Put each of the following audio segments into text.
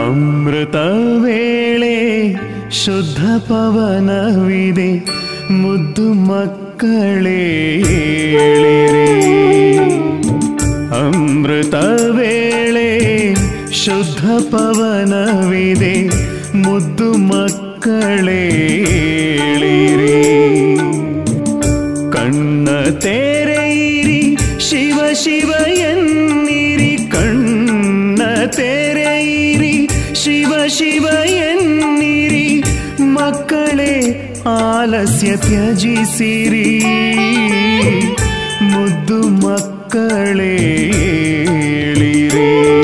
ಅಮೃತ ವೇಳೆ ಶುದ್ಧ ಪವನವಿದೆ, ಮುದ್ದು ಮಕ್ಕಳೇ ಏಳಿರಿ. ಅಮೃತ ವೇಳೆ ಶುದ್ಧ ಪವನವಿದೆ, ಮುದ್ದು ಮಕ್ಕಳೇ ಏಳಿರಿ. ಕಣ್ಣ ತೆರೆಯಿರಿ, ಶಿವ ಶಿವ ಎನ್ನಿರಿ. ಕಣ್ಣ ತೆರೆಯಿರಿ, ಶಿವ ಶಿವ ಎನ್ನಿರಿ. ಮಕ್ಕಳೇ ಆಲಸ್ಯ ತ್ಯಜಿಸಿರಿ, ಮುದ್ದು ಮಕ್ಕಳೇ ಏಳಿರಿ.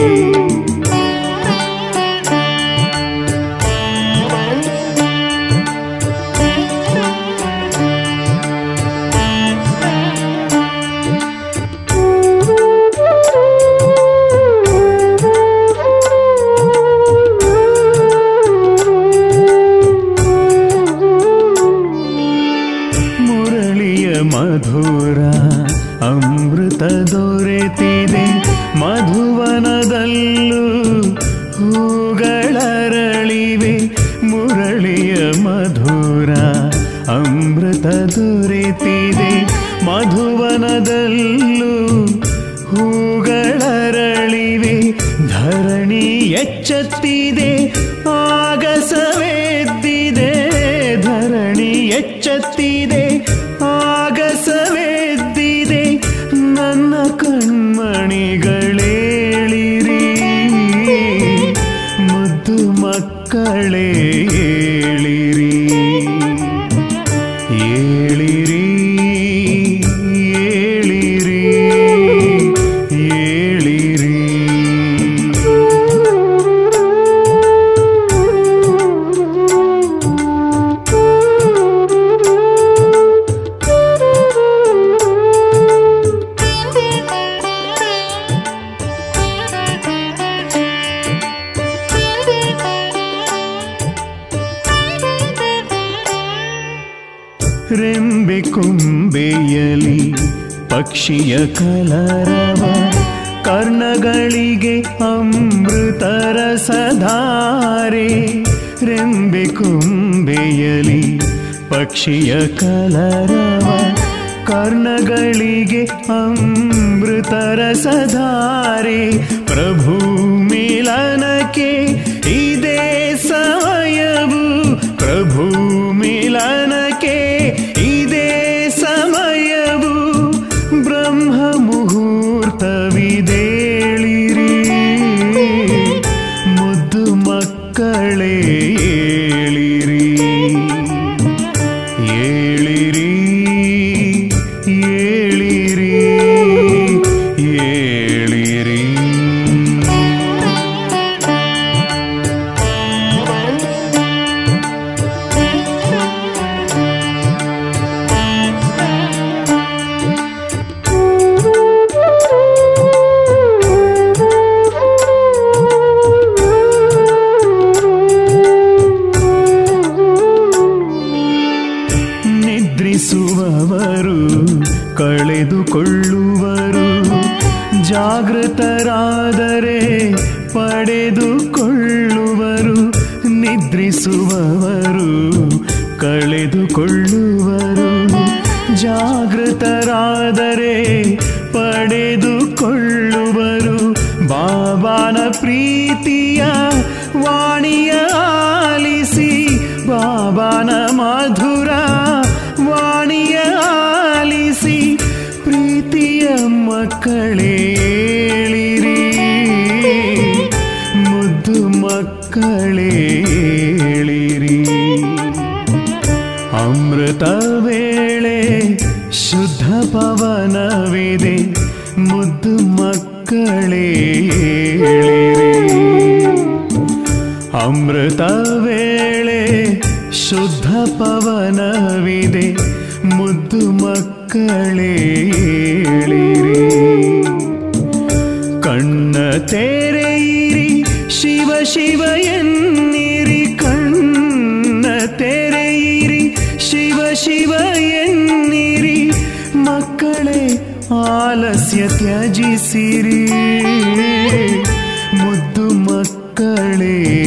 ಮಧುರ ಅಮೃತ ದೊರೆತಿದೆ, ಮಧುವನದಲ್ಲೂ ಹೂಗಳರಳಿವೆ. ಮುರಳಿಯ ಮಧುರ ಅಮೃತ ದೊರೆತಿದೆ, ಮಧುವನದಲ್ಲೂ ಹೂಗಳರಳಿವೆ. ಧರಣಿ ಎಚ್ಚತ್ತಿದೆ, ಆಗಸವೆದ್ದಿದೆ. ಧರಣಿ ಎಚ್ಚತ್ತಿದೆ, ಆಗಸವೆದ್ದಿದೆ. ನನ್ನ ಕಣ್ಮಣಿಗಳೇಳಿರಿ, ಮುದ್ದು ಮಕ್ಕಳೇ ಏಳಿರಿ. ಏಳಿರಿ ಏಳಿರಿ ಏಳಿರಿ. ರೆಂಬೆ ಕೊಂಬೆಯಲಿ ಪಕ್ಷಿಯ ಕಲರವ, ಕರ್ಣಗಳಿಗೆ ಅಮೃತರ ಸಧಾರೆ. ರೆಂಬೆ ಕೊಂಬೆಯಲಿ ಪಕ್ಷಿಯ ಕಲರವ, ಕರ್ಣಗಳಿಗೆ ಅಮೃತರ ಸಧಾರೆ. ಪ್ರಭು ಮಿಲನಕ್ಕೆ ಇದೇ ಸಮಯವು, ಪ್ರಭು ಮಿಲನಕ್ಕೆ ಇದೇ ಸಮಯವು. ಬ್ರಹ್ಮ ಮುಹೂರ್ತವಿದೇಳಿರಿ, ಮುದ್ದು ಮಕ್ಕಳೇ ಏಳಿರಿ. ಏಳಿರಿ ಏಳಿರಿ ಏಳಿರಿ. ನಿದ್ರಿಸುವವರು ಕಳೆದುಕೊಳ್ಳುವರು, ಜಾಗೃತರಾದರೆ ಪಡೆದುಕೊಳ್ಳುವರು. ನಿದ್ರಿಸುವವರು ಕಳೆದುಕೊಳ್ಳುವರು, ಜಾಗೃತರಾದರೆ ಪಡೆದುಕೊಳ್ಳುವರು. ಬಾಬಾನ ಪ್ರೀತಿಯ ವಾಣಿಯ ಆಲಿಸಿ, ಬಾಬಾನ ಮಧುರ ವಾಣಿಯ ಆಲಿಸಿ. ಪ್ರೀತಿಯ ಮಕ್ಕಳೇ ಏಳಿರಿ, ಮುದ್ದು ಮಕ್ಕಳೇ ಏಳಿರಿ. ಅಮೃತ ವೇಳೆ ಶುದ್ಧ ಪವನವಿದೆ, ಮುದ್ದು ಮಕ್ಕಳೇ ಏಳಿರಿ. ಅಮೃತ ವೇಳೆ ಶುದ್ಧ ಪವನವಿದೆ, ಮುದ್ದು ಮಕ್ಕಳೇ ಏಳಿರಿ. ಕಣ್ಣ ತೆರೆಯಿರಿ, ಶಿವ ಶಿವ ಎನ್ನಿರಿ. ಕಣ್ಣ ತೆರೆಯಿರಿ, ಶಿವ ಶಿವ ಎನ್ನಿರಿ. ಮಕ್ಕಳೇ ಆಲಸ್ಯ ತ್ಯಜಿಸಿರಿ, ಮುದ್ದು ಮಕ್ಕಳೇ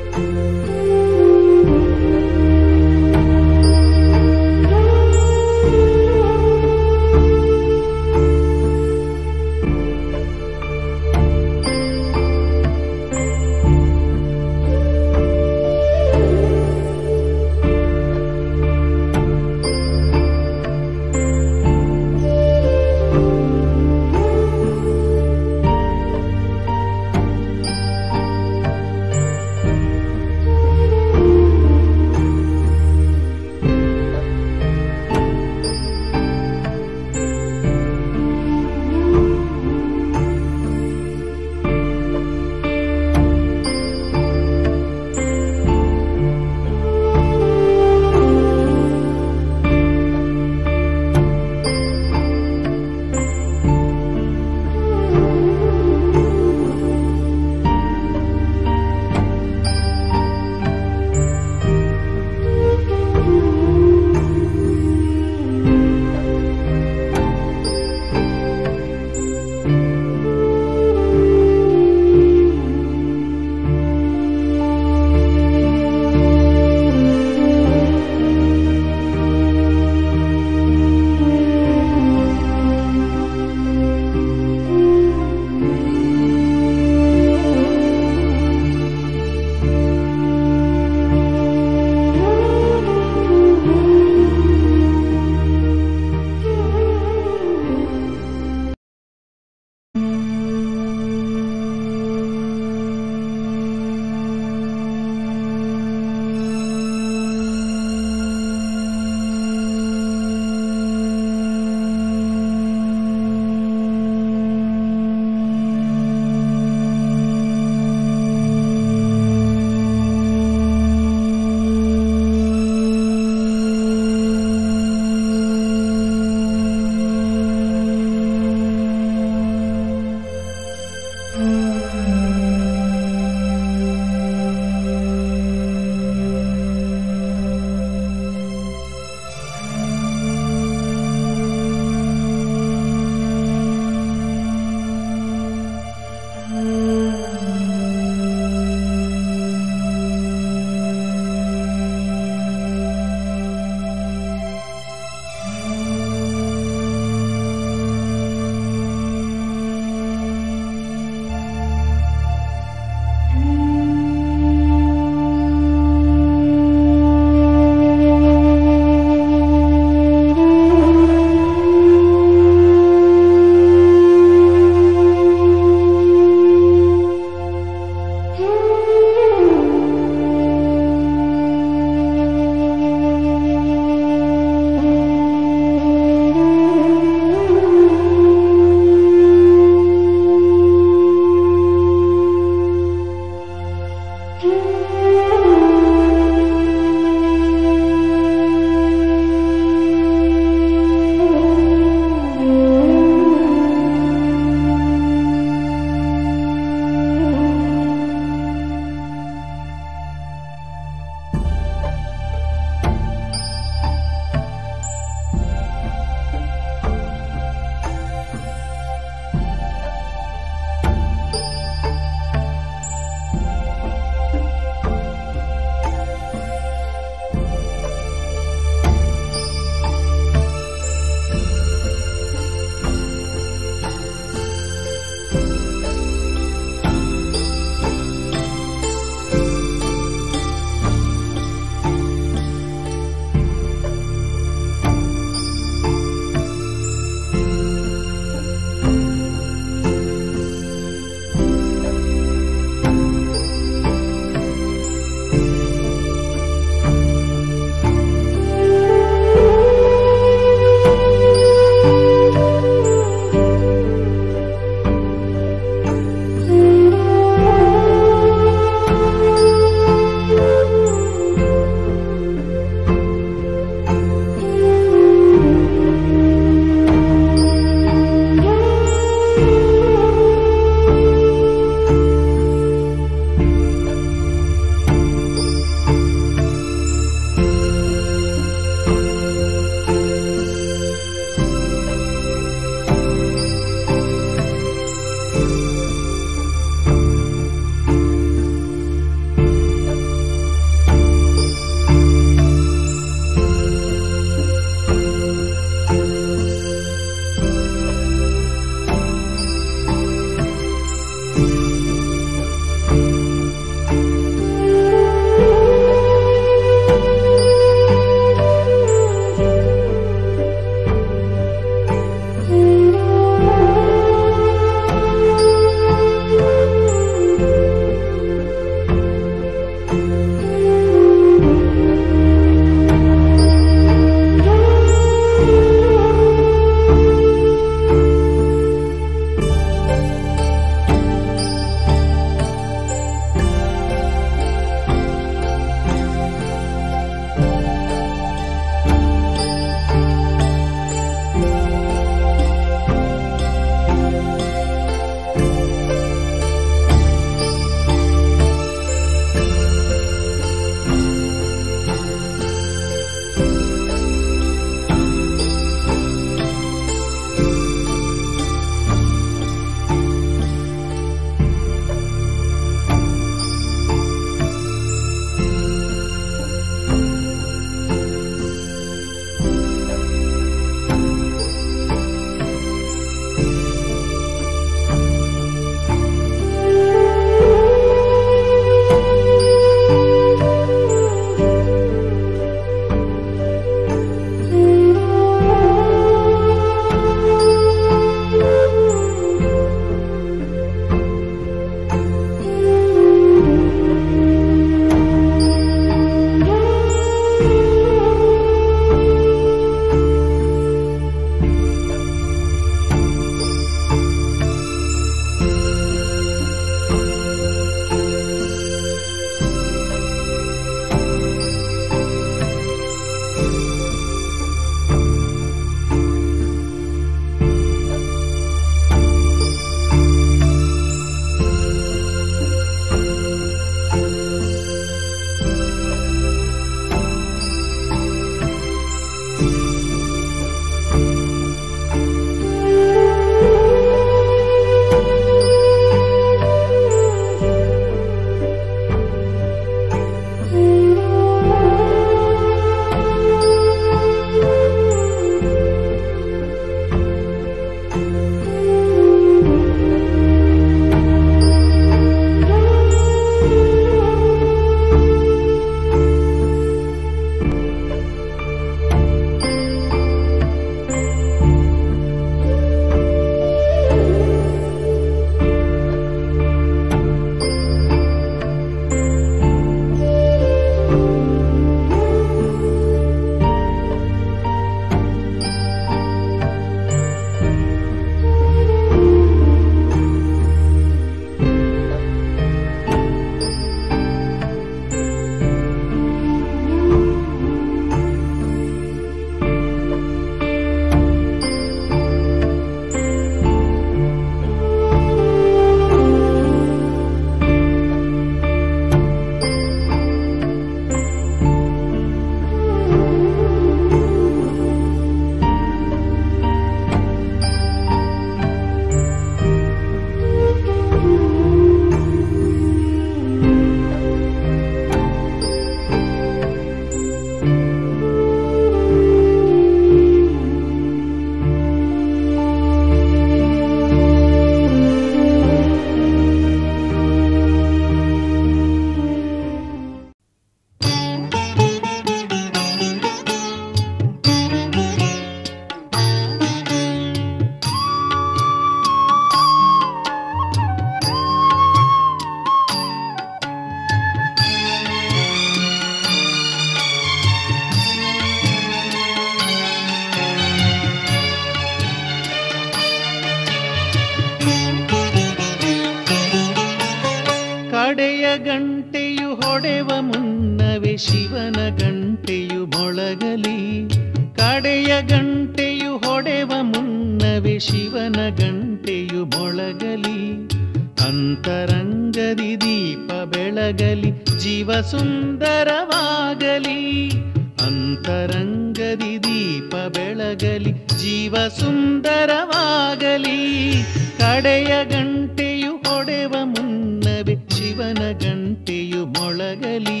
ಗಂಟೆಯು ಹೊಡೆವ ಮುನ್ನವೇ ಶಿವನ ಗಂಟೆಯು ಮೊಳಗಲಿ. ಕಡೆಯ ಗಂಟೆಯು ಹೊಡೆವ ಮುನ್ನವೇ ಶಿವನ ಗಂಟೆಯು ಮೊಳಗಲಿ. ಅಂತರಂಗದಿ ದೀಪ ಬೆಳಗಲಿ, ಜೀವ ಸುಂದರವಾಗಲಿ. ಅಂತರಂಗದಿ ದೀಪ ಬೆಳಗಲಿ, ಜೀವ ಸುಂದರವಾಗಲಿ. ಕಡೆಯ ಗಂಟೆಯು ಹೊಡೆವ ಮುನ್ನವೇ ಶಿವನ ಗಂಟೆಯು ಮೊಳಗಲಿ.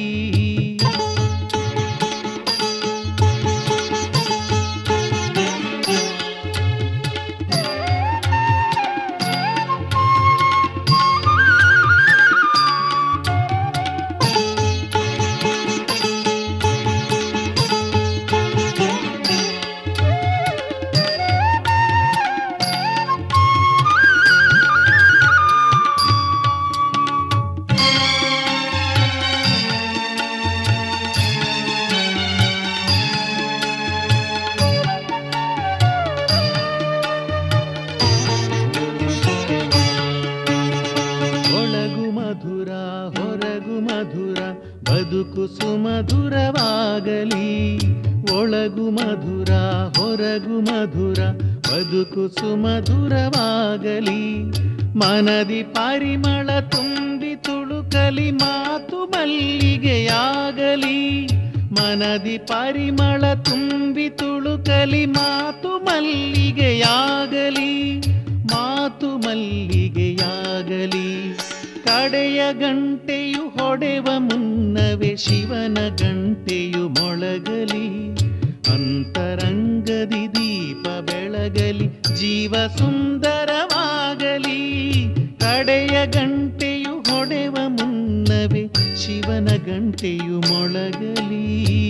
ಬದುಕು ಸುಮಧುರವಾಗಲಿ. ಒಳಗು ಮಧುರ ಹೊರಗು ಮಧುರ ಬದುಕು ಸುಮಧುರವಾಗಲಿ. ಮನದಿ ಪರಿಮಳ ತುಂಬಿ ತುಳುಕಲಿ, ಮಾತು ಮಲ್ಲಿಗೆಯಾಗಲಿ. ಮನದಿ ಪರಿಮಳ ತುಂಬಿ ತುಳುಕಲಿ, ಮಾತು ಮಲ್ಲಿಗೆಯಾಗಲಿ. ಮಾತು ಮಲ್ಲಿಗೆಯಾಗಲಿ. ಕಡೆಯ ಗಂಟೆಯು ಹೊಡೆವ ಮುನ್ನವೇ ಶಿವನ ಗಂಟೆಯು ಮೊಳಗಲಿ. ಅಂತರಂಗದಿ ದೀಪ ಬೆಳಗಲಿ, ಜೀವ ಸುಂದರವಾಗಲಿ. ಕಡೆಯ ಗಂಟೆಯು ಹೊಡೆವ ಮುನ್ನವೇ ಶಿವನ ಗಂಟೆಯು ಮೊಳಗಲಿ.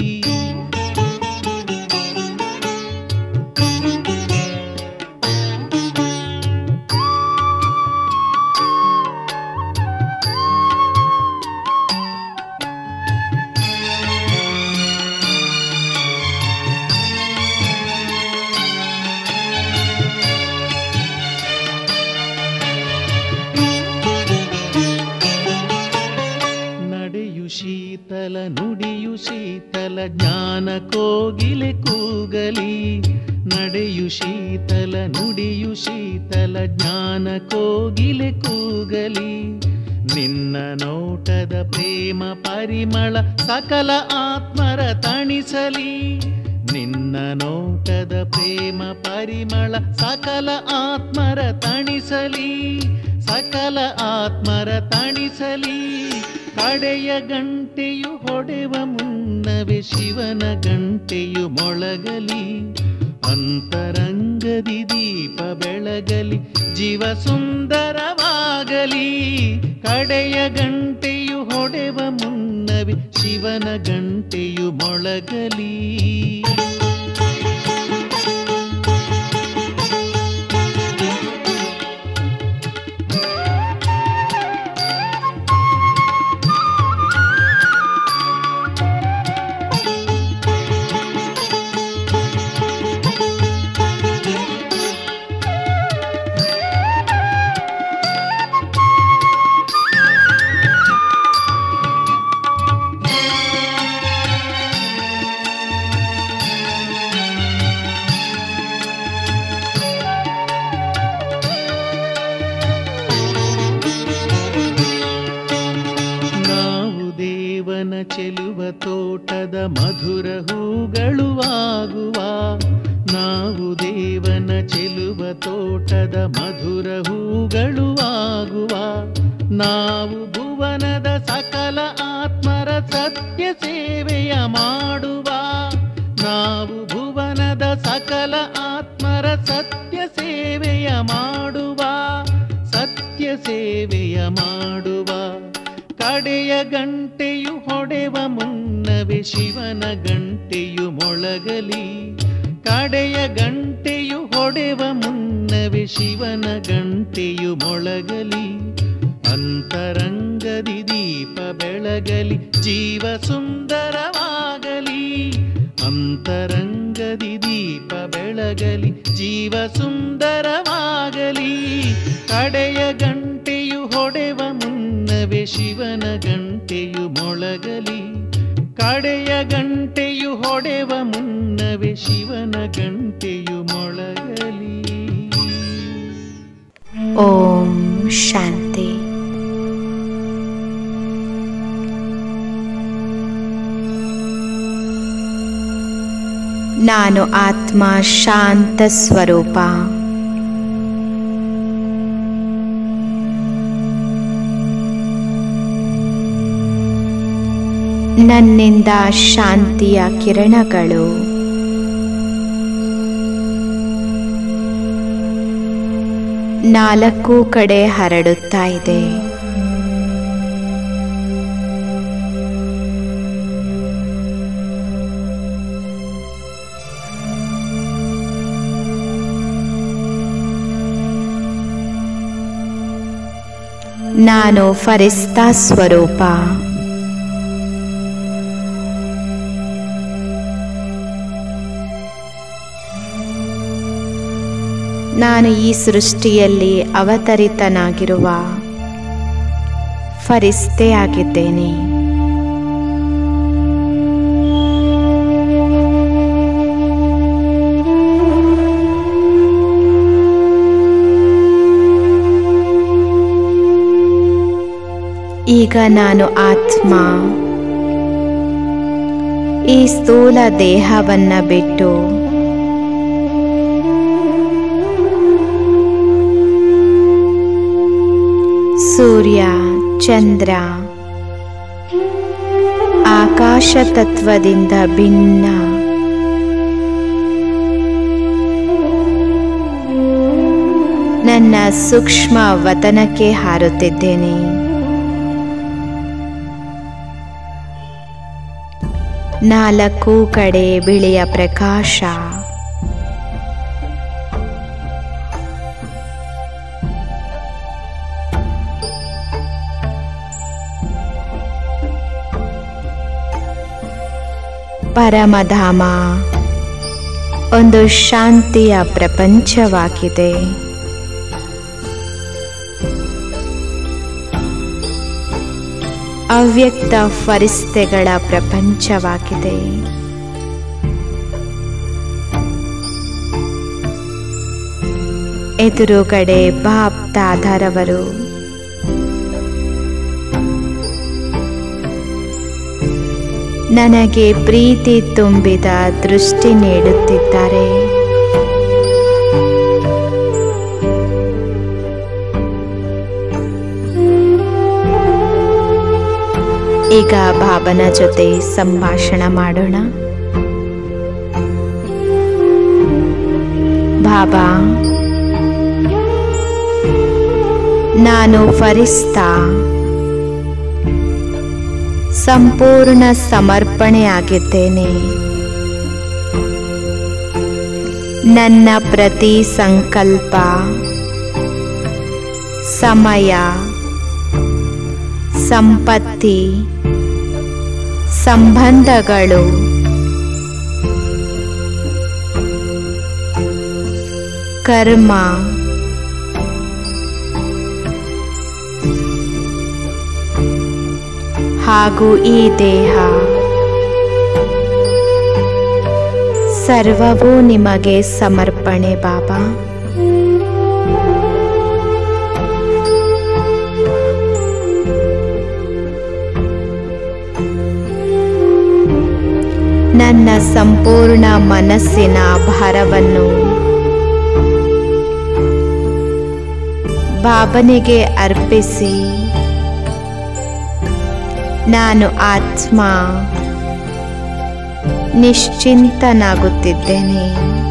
ಶೀತಲ ನುಡಿಯು ಶೀತಲ ಜ್ಞಾನ ಕೋಗಿಲೆ ಕೂಗಲಿ. ನಡೆಯು ಶೀತಲ ನುಡಿಯು ಶೀತಲ ಜ್ಞಾನ ಕೋಗಿಲೆ ಕೂಗಲಿ. ನಿನ್ನ ನೋಟದ ಪ್ರೇಮ ಪರಿಮಳ ಸಕಲ ಆತ್ಮರ ತಣಿಸಲಿ. ನಿನ್ನ ನೋಟದ ಪ್ರೇಮ ಪರಿಮಳ ಸಕಲ ಆತ್ಮರ ತಣಿಸಲಿ. ಸಕಲ ಆತ್ಮರ ತಣಿಸಲಿ. ಕಡೆಯ ಗಂಟೆಯು ಹೊಡೆವ ಮುನ್ನವೇ ಶಿವನ ಗಂಟೆಯು ಮೊಳಗಲಿ. ಅಂತರಂಗದಿ ದೀಪ ಬೆಳಗಲಿ, ಜೀವ ಸುಂದರವಾಗಲಿ. ಕಡೆಯ ಗಂಟೆಯು ಹೊಡೆವ ಮುನ್ನವೇ ಶಿವನ ಗಂಟೆಯು ಮೊಳಗಲಿ. ಚೆಲುವ ತೋಟದ ಮಧುರ ಹೂಗಳು ಆಗುವ. ನಾವು ದೇವನ ಚೆಲುವ ತೋಟದ ಮಧುರ ಹೂಗಳು ಆಗುವ. ನಾವು ಭುವನದ ಸಕಲ ಆತ್ಮರ ಸತ್ಯ ಸೇವೆಯ ಮಾಡುವ. ನಾವು ಭುವನದ ಸಕಲ ಆತ್ಮರ ಸತ್ಯ ಸೇವೆಯ ಮಾಡುವ. ಸತ್ಯ ಸೇವೆಯ ಮಾಡುವ. ಕಡೆಯ ಗಂಟೆಯು ಹೊಡೆವ ಮುನ್ನವೇ ಶಿವನ ಗಂಟೆಯು ಮೊಳಗಲಿ. ಕಡೆಯ ಗಂಟೆಯು ಹೊಡೆವ ಮುನ್ನವೇ ಶಿವನ ಗಂಟೆಯು ಮೊಳಗಲಿ. ಅಂತರಂಗದಿ ದೀಪ ಬೆಳಗಲಿ, ಜೀವ ಸುಂದರವಾಗಲಿ. ಅಂತರಂಗದಿ ದೀಪ ಬೆಳಗಲಿ, ಜೀವ ಸುಂದರವಾಗಲಿ. ಕಡೆಯ ಗಂಟೆಯು ಗಂಟೆಯು ಹೊಡೆವ ಮುನ್ನವೇ ಶಿವನ ಗಂಟೆಯು ಮೊಳಗಲಿ. ಕಡೆಯ ಗಂಟೆಯು ಹೊಡೆವ ಮುನ್ನವೇ ಶಿವನ ಗಂಟೆಯು ಮೊಳಗಲಿ. ಓಂ ಶಾಂತಿ. ನಾನು ಆತ್ಮ ಶಾಂತ ಸ್ವರೂಪ. ನನ್ನಿಂದ ಶಾಂತಿಯ ಕಿರಣಗಳು ನಾಲ್ಕು ಕಡೆ ಹರಡುತ್ತಾ ಇದೆ. ನಾನು ಫರಿಸ್ತಾ ಸ್ವರೂಪ. ನಾನು ಈ ಸೃಷ್ಟಿಯಲ್ಲಿ ಅವತರಿತನಾಗಿರುವ ಫರಿಸ್ತೆ ಆಗಿದ್ದೇನೆ. ಈಗ ನಾನು ಆತ್ಮ ಈ ಸ್ಥೂಲ ದೇಹವನ್ನ ಬಿಟ್ಟು ಸೂರ್ಯ, ಚಂದ್ರ, ಆಕಾಶ ತತ್ವದಿಂದ ಭಿನ್ನ ನನ್ನ ಸೂಕ್ಷ್ಮ ವತನಕ್ಕೆ ಹಾರುತ್ತಿದ್ದೇನೆ. ನಾಲ್ಕು ಕಡೆ ಬಿಳಿಯ ಪ್ರಕಾಶ ಪರಮಧಾಮ ಒಂದು ಶಾಂತಿಯ ಪ್ರಪಂಚವಾಗಿದೆ. ಅವ್ಯಕ್ತ ಫರಿಸ್ತೆಗಳ ಪ್ರಪಂಚವಾಗಿದೆ. ಎದುರುಗಡೆ ಬಾಪ್ ದಾದಾರವರು ನನಗೆ ಪ್ರೀತಿ ತುಂಬಿದ ದೃಷ್ಟಿ ನೀಡುತ್ತಿದ್ದಾರೆ. ಈಗ ಬಾಬನ ಜೊತೆ ಸಂಭಾಷಣೆ ಮಾಡೋಣ. ಬಾಬಾ, ನಾನು ಫರಿಸ್ತಾ ಸಂಪೂರ್ಣ ಸಮರ್ಪಣೆಯಾಗಿದ್ದೇನೆ. ನನ್ನ ಪ್ರತಿ ಸಂಕಲ್ಪ, ಸಮಯ, ಸಂಪತ್ತಿ, ಸಂಬಂಧಗಳು ಕರ್ಮ ಹಾಗೂ ಈ ದೇಹ ಸರ್ವವೂ ನಿಮಗೆ ಸಮರ್ಪಣೆ ಬಾಬಾ. ನನ್ನ ಸಂಪೂರ್ಣ ಮನಸ್ಸಿನ ಭಾರವನ್ನು ಬಾಬನಿಗೆ ಅರ್ಪಿಸಿ ನಾನು ಆತ್ಮ ನಿಶ್ಚಿಂತನಾಗುತ್ತಿದ್ದೇನೆ.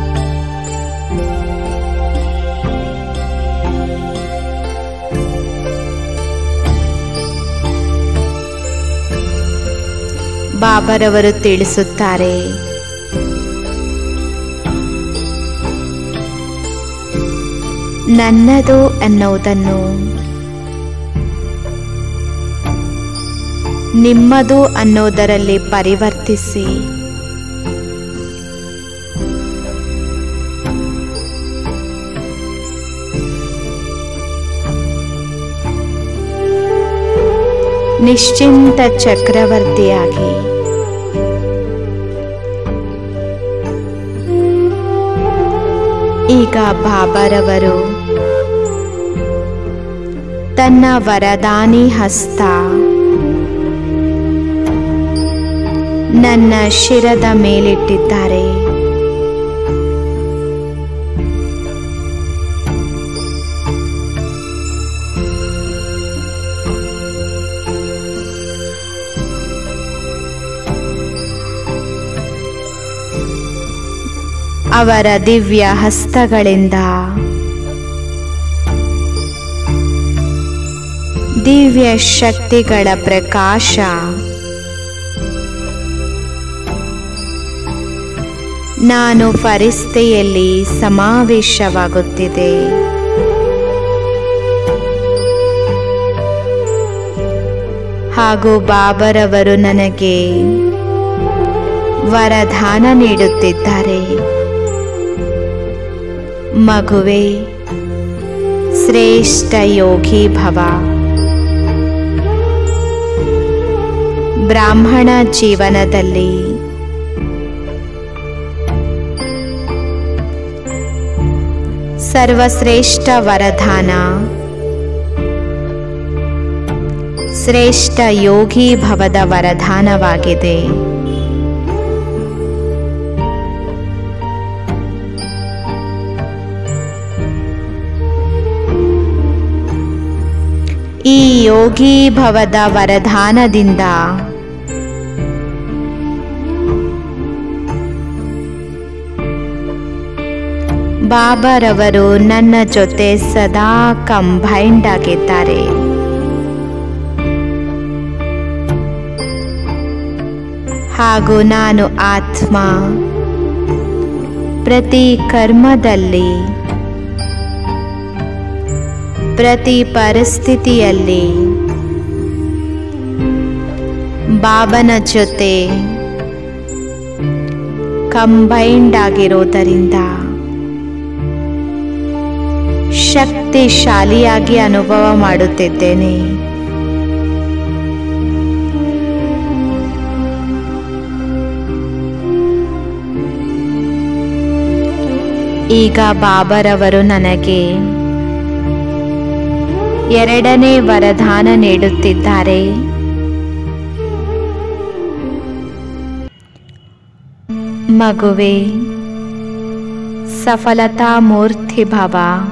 ಬಾಬರವರು ತಿಳಿಸುತ್ತಾರೆ, ನನ್ನದು ಅನ್ನುವುದನ್ನು ನಿಮ್ಮದು ಅನ್ನೋದರಲ್ಲಿ ಪರಿವರ್ತಿಸಿ ನಿಶ್ಚಿಂತ ಚಕ್ರವರ್ತಿಯಾಗಿ ಈಗ ಬಾಬಾರವರು ತನ್ನ ವರದಾನಿ ಹಸ್ತ ನನ್ನ ಶಿರದ ಮೇಲಿಟ್ಟಿದ್ದಾರೆ. ಅವರ ದಿವ್ಯ ಹಸ್ತಗಳಿಂದ ದಿವ್ಯ ಶಕ್ತಿಗಳ ಪ್ರಕಾಶ ನಾನು ಫರಿಸ್ತೆಯಲ್ಲಿ ಸಮಾವೇಶವಾಗುತ್ತಿದೆ. ಹಾಗೂ ಬಾಬರವರು ನನಗೆ ವರದಾನ ನೀಡುತ್ತಿದ್ದಾರೆ. ಮಗುವೇ, ಶ್ರೇಷ್ಠ ಯೋಗಿ ಭವ. ಬ್ರಾಹ್ಮಣ ಜೀವನದಲ್ಲಿ ಸರ್ವಶ್ರೇಷ್ಠ ವರದಾನ ಶ್ರೇಷ್ಠ ಯೋಗಿ ಭವದ ವರದಾನವಾಗಿದೆ. ಈ ಯೋಗಿ ಭವದ ವರದಾನದಿಂದ ಬಾಬಾರವರು ನನ್ನ ಜೊತೆ ಸದಾ ಕಂಬೈನ್ಡ್ ಆಗಿದ್ದಾರೆ. ಹಾಗೂ ನಾನು ಆತ್ಮ ಪ್ರತಿ ಕರ್ಮದಲ್ಲಿ ಪ್ರತಿ ಪರಿಸ್ಥಿತಿಯಲ್ಲಿ ಬಾಬನ ಜೊತೆ ಕಂಬೈನ್ಡ್ ಆಗಿರೋದರಿಂದ ಶಕ್ತಿಶಾಲಿಯಾಗಿ ಅನುಭವ ಮಾಡುತ್ತಿದ್ದೇನೆ. ಈಗ ಬಾಬರವರು ನನಗೆ ಎರಡನೇ ವರದಾನ ನೀಡುತ್ತಿದ್ದಾರೆ. ಮಗುವೇ, ಸಫಲತಾ ಮೂರ್ತಿ ಭವ.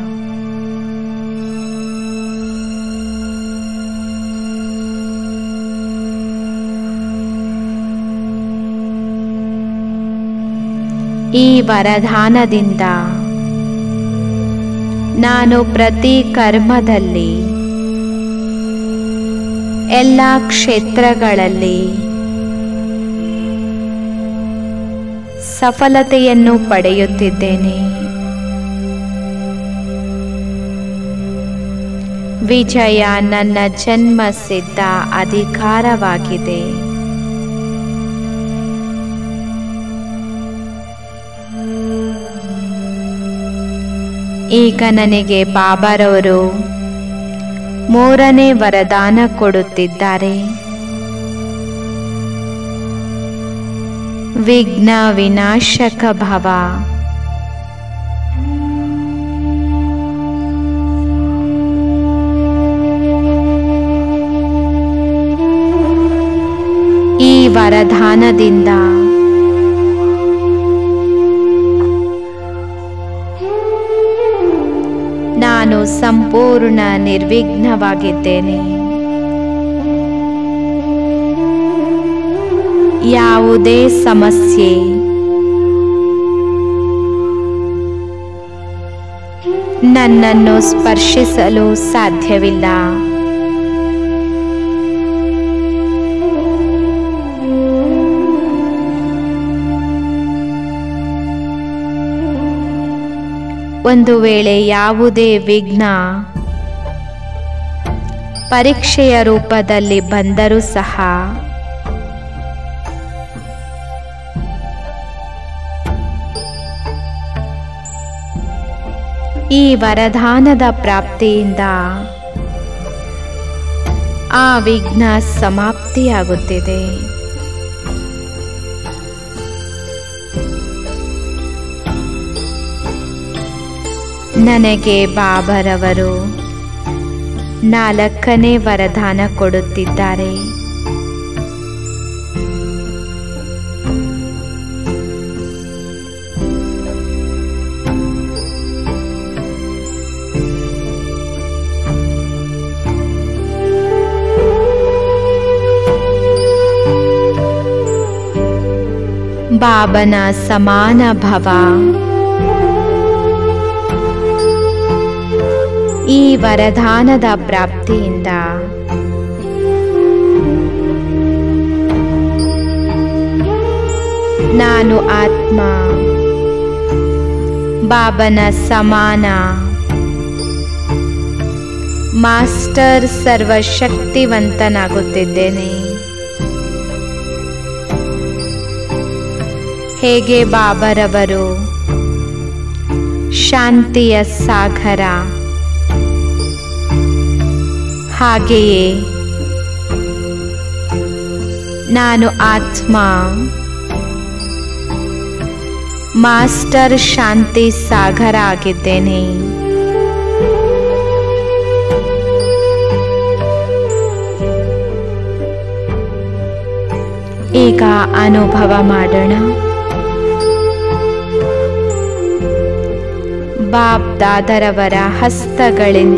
ಈ ವರದಾನದಿಂದ ನಾನು ಪ್ರತಿ ಕರ್ಮದಲ್ಲಿ ಎಲ್ಲ ಕ್ಷೇತ್ರಗಳಲ್ಲಿ ಸಫಲತೆಯನ್ನು ಪಡೆಯುತ್ತಿದ್ದೇನೆ. ವಿಜಯ ನನ್ನ ಜನ್ಮಸಿದ್ಧ ಅಧಿಕಾರವಾಗಿದೆ. ಈಗ ನನಗೆ ಬಾಬಾರವರು ಮೂರನೇ ವರದಾನ ಕೊಡುತ್ತಿದ್ದಾರೆ. ವಿಘ್ನ ವಿನಾಶಕ ಭವ. ಈ ವರದಾನದಿಂದ ನಾನು ಸಂಪೂರ್ಣ ನಿರ್ವಿಘ್ನವಾಗಿದ್ದೇನೆ. ಯಾವುದೇ ಸಮಸ್ಯೆ ನನ್ನನ್ನು ಸ್ಪರ್ಶಿಸಲು ಸಾಧ್ಯವಿಲ್ಲ. ಒಂದು ವೇಳೆ ಯಾವುದೇ ವಿಘ್ನ ಪರೀಕ್ಷೆಯ ರೂಪದಲ್ಲಿ ಬಂದರೂ ಸಹ ಈ ವರದಾನದ ಪ್ರಾಪ್ತಿಯಿಂದ ಆ ವಿಘ್ನ ಸಮಾಪ್ತಿಯಾಗುತ್ತಿದೆ. ನನಗೆ ಬಾಬಾರವರು 4ನೇ ವರದಾನ ಕೊಡುತ್ತಿದ್ದಾರೆ. ಬಾಬನ ಸಮಾನ ಭವ. ಈ ವರದಾನದ ಪ್ರಾಪ್ತಿಯಿಂದ ನಾನು ಆತ್ಮ ಬಾಬನ ಸಮಾನ ಮಾಸ್ಟರ್ ಸರ್ವಶಕ್ತಿವಂತನಾಗುತ್ತಿದ್ದೇನೆ. ಹೇಗೆ ಬಾಬಾರವರು ಶಾಂತಿಯ ಸಾಗರ, ಹಾಗೆಯೇ ನಾನು ಆತ್ಮ ಮಾಸ್ಟರ್ ಶಾಂತಿ ಸಾಗರ ಆಗಿದ್ದೇನೆ. ಈಗ ಅನುಭವ ಮಾಡೋಣ. ಬಾಬ್ ದಾದರವರ ಹಸ್ತಗಳಿಂದ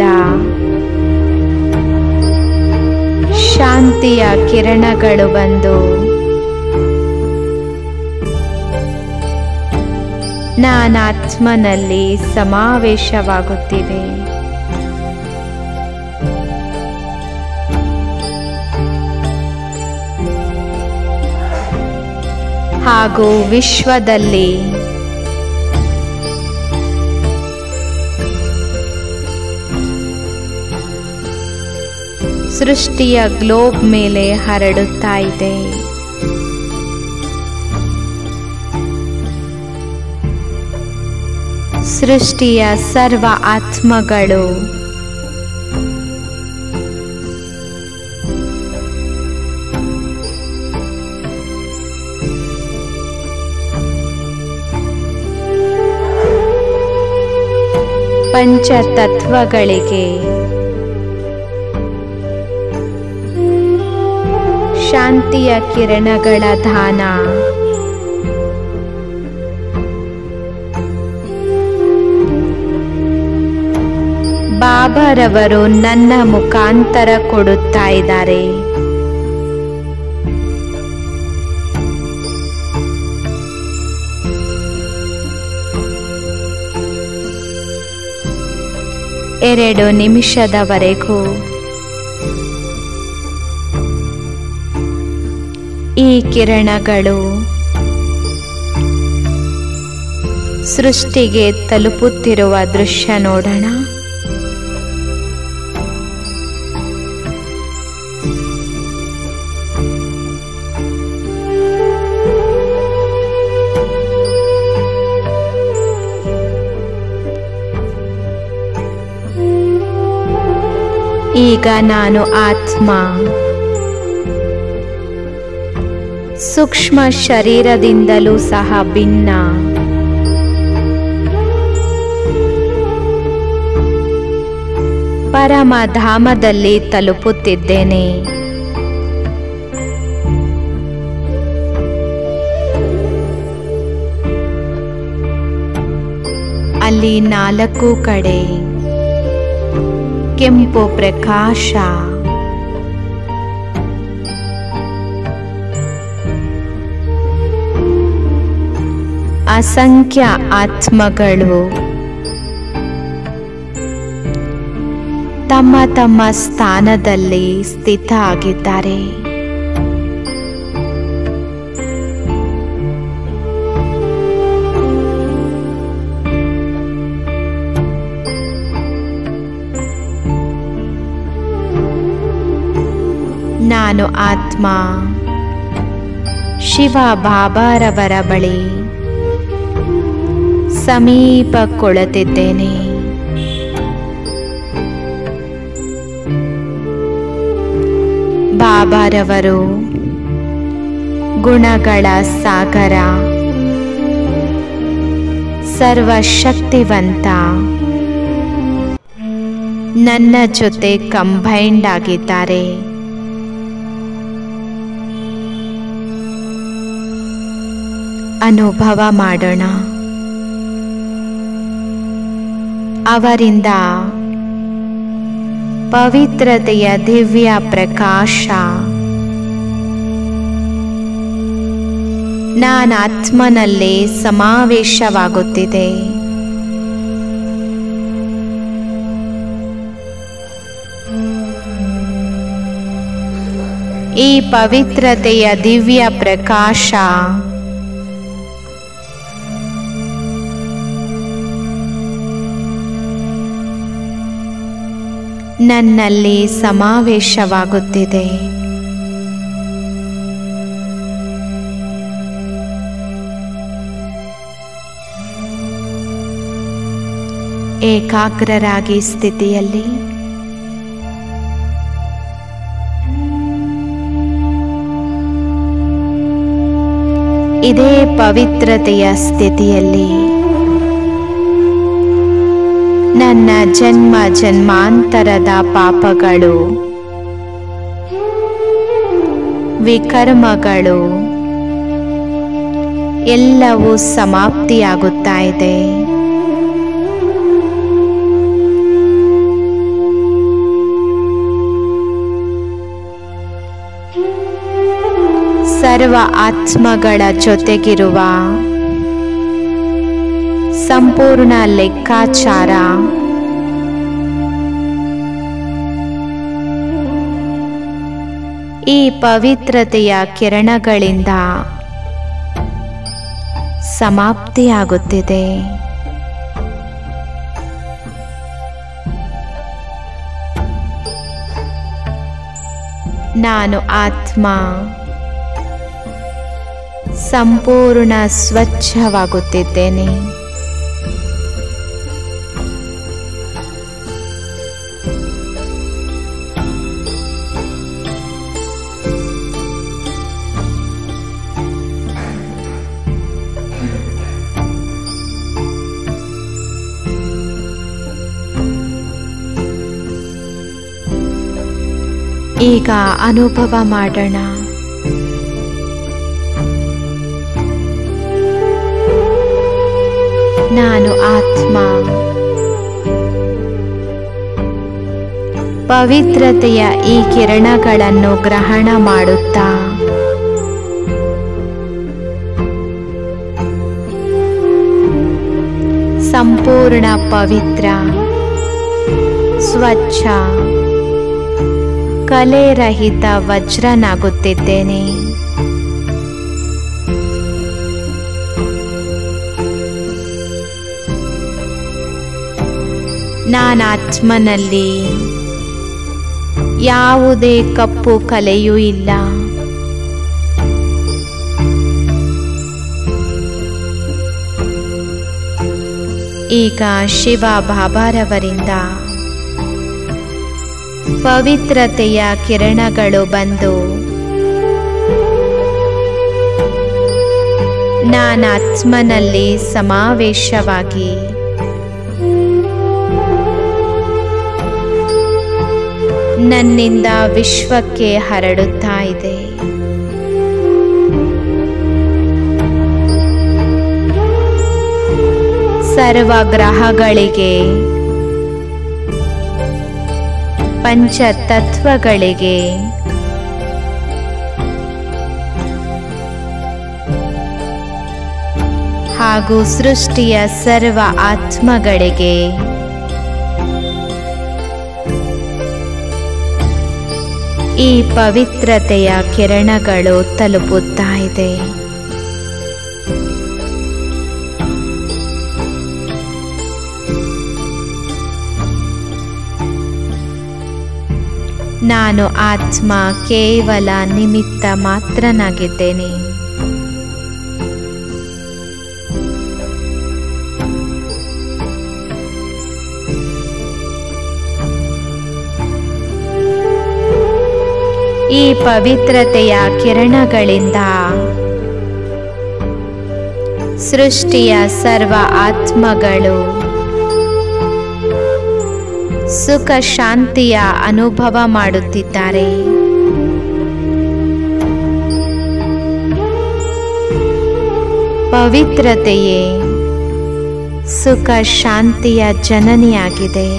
ಶಾಂತಿಯ ಕಿರಣಗಳು ಬಂದು ನಾನಾತ್ಮನಲ್ಲಿ ಸಮಾವೇಶವಾಗುತ್ತಿವೆ. ಹಾಗೂ ವಿಶ್ವದಲ್ಲಿ ಸೃಷ್ಟಿಯ ಗ್ಲೋಬ್ ಮೇಲೆ ಹರಡುತ್ತಾ ಇದೆ. ಸೃಷ್ಟಿಯ ಸರ್ವ ಆತ್ಮಗಳು ಪಂಚತತ್ವಗಳಿಗೆ ಶಾಂತಿಯ ಕಿರಣಗಳ ದಾನ ಬಾಬಾರವರು ನನ್ನ ಮುಖಾಂತರ ಕೊಡುತ್ತಾ ಇದ್ದಾರೆ. ಎರಡು ನಿಮಿಷದವರೆಗೂ ಈ ಕಿರಣಗಳು ಸೃಷ್ಟಿಗೆ ತಲುಪುತ್ತಿರುವ ದೃಶ್ಯ ನೋಡೋಣ. ಈಗ ನಾನು ಆತ್ಮ ಸೂಕ್ಷ್ಮ ಶರೀರದಿಂದಲೂ ಸಹ ಭಿನ್ನ. ಪರಮಧಾಮದಲ್ಲಿ ತಲುಪುತ್ತಿದ್ದೇನೆ. ಅಲ್ಲಿ 4 ಕಡೆ ಕೆಂಪು ಪ್ರಕಾಶ, ಅಸಂಖ್ಯ ಆತ್ಮಗಳು ತಮ್ಮ ತಮ್ಮ ಸ್ಥಾನದಲ್ಲಿ ಸ್ಥಿತ ಆಗಿದ್ದಾರೆ. ನಾನು ಆತ್ಮ ಶಿವ ಬಾಬಾರವರ ಬಳಿ ಸಮೀಪ ಕುಳಿತಿದ್ದೇನೆ. ಬಾಬಾರವರು ಗುಣಗಳ ಸಾಗರ, ಸರ್ವಶಕ್ತಿವಂತ, ನನ್ನ ಜೊತೆ ಕಂಬೈಂಡ್ ಆಗಿದ್ದಾರೆ. ಅನುಭವ ಮಾಡೋಣ. ಅವರಿಂದ ಪವಿತ್ರತೆಯ ದಿವ್ಯ ಪ್ರಕಾಶ ನಾನಾತ್ಮನಲ್ಲೇ ಸಮಾವೇಶವಾಗುತ್ತಿದೆ. ಈ ಪವಿತ್ರತೆಯ ದಿವ್ಯ ಪ್ರಕಾಶ ನನ್ನಲ್ಲಿ ಸಮಾವೇಶವಾಗುತ್ತಿದೆ. ಏಕಾಗ್ರರಾಗಿ ಸ್ಥಿತಿಯಲ್ಲಿ ಇದೇ ಪವಿತ್ರತೆಯ ಸ್ಥಿತಿಯಲ್ಲಿ ನನ್ನ ಜನ್ಮ ಜನ್ಮಾಂತರದ ಪಾಪಗಳು, ವಿಕರ್ಮಗಳು ಎಲ್ಲವೂ ಸಮಾಪ್ತಿಯಾಗುತ್ತಾ ಇದೆ. ಸರ್ವ ಆತ್ಮಗಳ ಜೊತೆಗಿರುವ ಸಂಪೂರ್ಣ ಲೆಕ್ಕಾಚಾರ ಈ ಪವಿತ್ರತೆಯ ಕಿರಣಗಳಿಂದ ಸಮಾಪ್ತಿಯಾಗುತ್ತಿದೆ. ನಾನು ಆತ್ಮ ಸಂಪೂರ್ಣ ಸ್ವಚ್ಛವಾಗುತ್ತಿದ್ದೇನೆ. ಈಗ ಅನುಭವ ಮಾಡೋಣ. ನಾನು ಆತ್ಮ ಪವಿತ್ರತೆಯ ಈ ಕಿರಣಗಳನ್ನು ಗ್ರಹಣ ಮಾಡುತ್ತಾ ಸಂಪೂರ್ಣ ಪವಿತ್ರ, ಸ್ವಚ್ಛ, ಕಲೆರಹಿತ ವಜ್ರನಾಗುತ್ತಿದ್ದೇನೆ. ನಾನಾತ್ಮನಲ್ಲಿ ಯಾವುದೇ ಕಪ್ಪು ಕಲೆಯೂ ಇಲ್ಲ. ಈಗ ಶಿವ ಬಾಬಾರವರಿಂದ ಪವಿತ್ರತೆಯ ಕಿರಣಗಳು ಬಂದು ನಾನಾತ್ಮನಲ್ಲಿ ಸಮಾವೇಶವಾಗಿ ನನ್ನಿಂದ ವಿಶ್ವಕ್ಕೆ ಹರಡುತ್ತಾ ಇದೆ. ಸರ್ವ ಗ್ರಹಗಳಿಗೆ, ಪಂಚತತ್ವಗಳಿಗೆ ಹಾಗೂ ಸೃಷ್ಟಿಯ ಸರ್ವ ಆತ್ಮಗಳಿಗೆ ಈ ಪವಿತ್ರತೆಯ ಕಿರಣಗಳು ತಲುಪುತ್ತಾ ಇದೆ. ನಾನು ಆತ್ಮ ಕೇವಲ ನಿಮಿತ್ತ ಮಾತ್ರನಾಗಿದ್ದೇನೆ. ಈ ಪವಿತ್ರತೆಯ ಕಿರಣಗಳಿಂದ ಸೃಷ್ಟಿಯ ಸರ್ವ ಆತ್ಮಗಳು ಸುಖ ಶಾಂತಿಯ ಅನುಭವ ಮಾಡುತ್ತಿದ್ದಾರೆ. ಪವಿತ್ರತೆಯೇ ಸುಖ ಶಾಂತಿಯ ಜನನಿಯಾಗಿದೆ.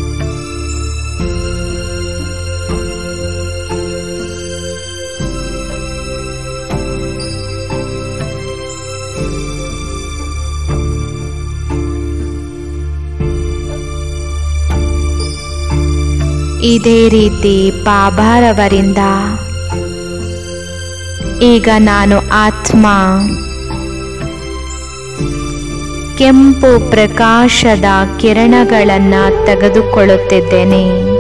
ಇದೇ ರೀತಿ ಬಾಬಾರವರಿಂದ ಈಗ ನಾನು ಆತ್ಮ ಕೆಂಪು ಪ್ರಕಾಶದ ಕಿರಣಗಳನ್ನು ತೆಗೆದುಕೊಳ್ಳುತ್ತಿದ್ದೇನೆ.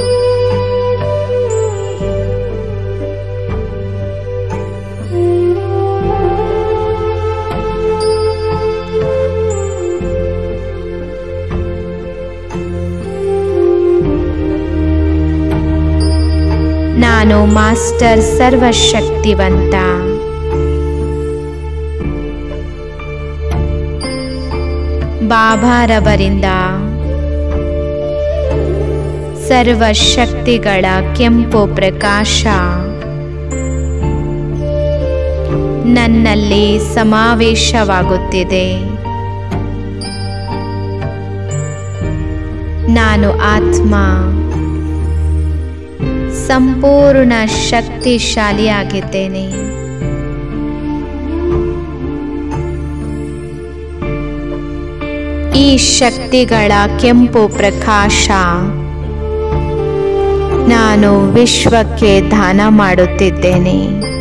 ನಾನು ಮಾಸ್ಟರ್ ಸರ್ವಶಕ್ತಿವಂತ. ಬಾಬಾರವರಿಂದ ಸರ್ವಶಕ್ತಿಗಳ ಕೆಂಪು ಪ್ರಕಾಶ ನನ್ನಲ್ಲಿ ಸಮಾವೇಶವಾಗುತ್ತಿದೆ. ನಾನು ಆತ್ಮ ಸಂಪೂರ್ಣ ಶಕ್ತಿಶಾಲಿಯಾಗಿದ್ದೇನೆ. ಈ ಶಕ್ತಿಗಳ ಕೆಂಪು ಪ್ರಕಾಶ ನಾನು ವಿಶ್ವಕ್ಕೆ ದಾನ ಮಾಡುತ್ತಿದ್ದೇನೆ.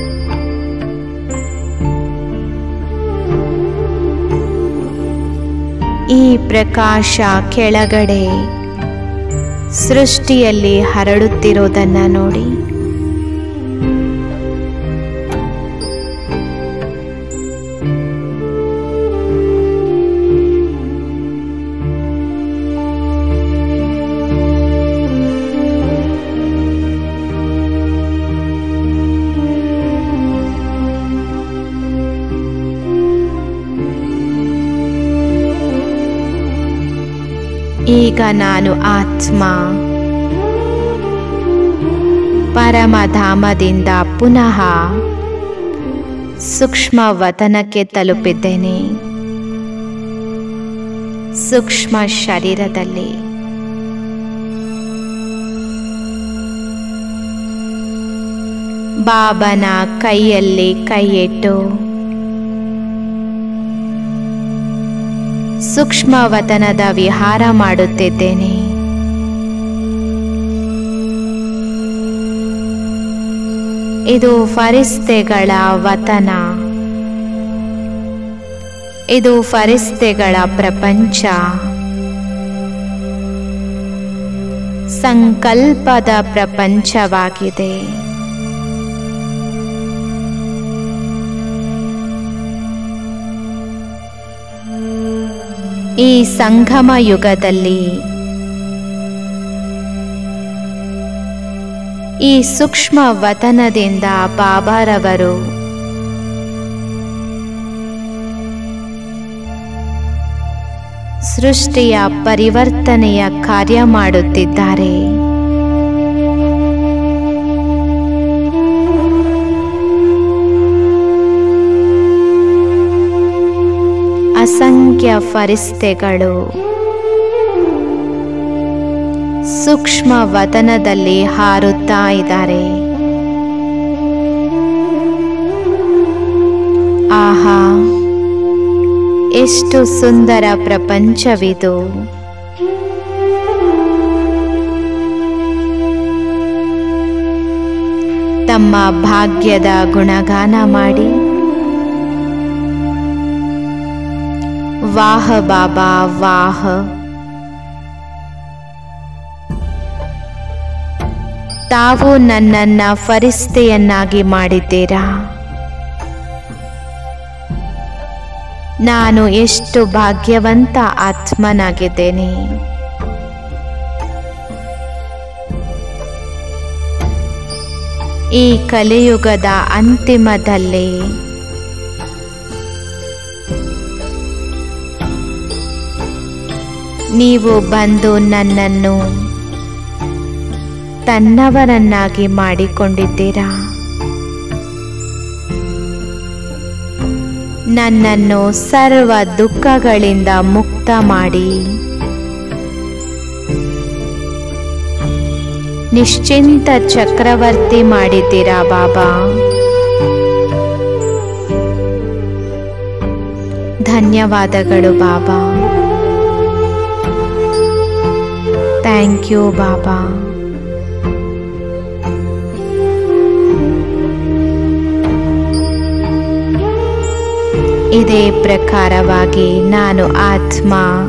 ಈ ಪ್ರಕಾಶ ಕೆಳಗಡೆ ಸೃಷ್ಟಿಯಲ್ಲಿ ಹರಡುತ್ತಿರುವುದನ್ನು ನೋಡಿ. ಈಗ ನಾನು ಆತ್ಮ ಪರಮಧಾಮದಿಂದ ಪುನಃ ಸೂಕ್ಷ್ಮ ವತನಕ್ಕೆ ತಲುಪಿದ್ದೇನೆ. ಸೂಕ್ಷ್ಮ ಶರೀರದಲ್ಲಿ ಬಾಬನ ಕೈಯಲ್ಲಿ ಕೈಯಿಟ್ಟು ಸೂಕ್ಷ್ಮ ವತನದ ವಿಹಾರ ಮಾಡುತ್ತಿದ್ದೇನೆ. ಇದು ಫರಿಸ್ತೆಗಳ ವತನ. ಇದು ಫರಿಸ್ತೆಗಳ ಪ್ರಪಂಚ. ಸಂಕಲ್ಪದ ಪ್ರಪಂಚವಾಗಿದೆ. ಈ ಸಂಗಮ ಯುಗದಲ್ಲಿ ಈ ಸೂಕ್ಷ್ಮ ವತನದಿಂದ ಬಾಬಾರವರು ಸೃಷ್ಟಿಯ ಪರಿವರ್ತನೆಯ ಕಾರ್ಯ ಮಾಡುತ್ತಿದ್ದಾರೆ. ಅಸಂಖ್ಯ ಫರಿಸ್ತೆಗಳು ಸೂಕ್ಷ್ಮ ವತನದಲ್ಲಿ ಹಾರುತ್ತಾ ಇದ್ದಾರೆ. ಆಹಾ, ಎಷ್ಟು ಸುಂದರ ಪ್ರಪಂಚವಿದು. ತಮ್ಮ ಭಾಗ್ಯದ ಗುಣಗಾನ ಮಾಡಿ. ವಾಹ ಬಾಬಾ ವಾಹ. ತಾವು ನನ್ನನ್ನ ಫರಿಸ್ತೆಯನ್ನಾಗಿ ಮಾಡಿದ್ದೀರಾ. ನಾನು ಎಷ್ಟು ಭಾಗ್ಯವಂತ ಆತ್ಮನಾಗಿದ್ದೇನೆ. ಈ ಕಲಿಯುಗದ ಅಂತಿಮದಲ್ಲಿ ನೀವು ಬಂದು ನನ್ನನ್ನು ತನ್ನವರನ್ನಾಗಿ ಮಾಡಿಕೊಂಡಿದ್ದೀರಾ. ನನ್ನನ್ನು ಸರ್ವ ದುಃಖಗಳಿಂದ ಮುಕ್ತ ಮಾಡಿ ನಿಶ್ಚಿಂತ ಚಕ್ರವರ್ತಿ ಮಾಡಿದ್ದೀರಾ ಬಾಬಾ. ಧನ್ಯವಾದಗಳು ಬಾಬಾ. ಥ್ಯಾಂಕ್ ಯು ಬಾಬಾ. ಇದೇ ಪ್ರಕಾರವಾಗಿ ನಾನು ಆತ್ಮ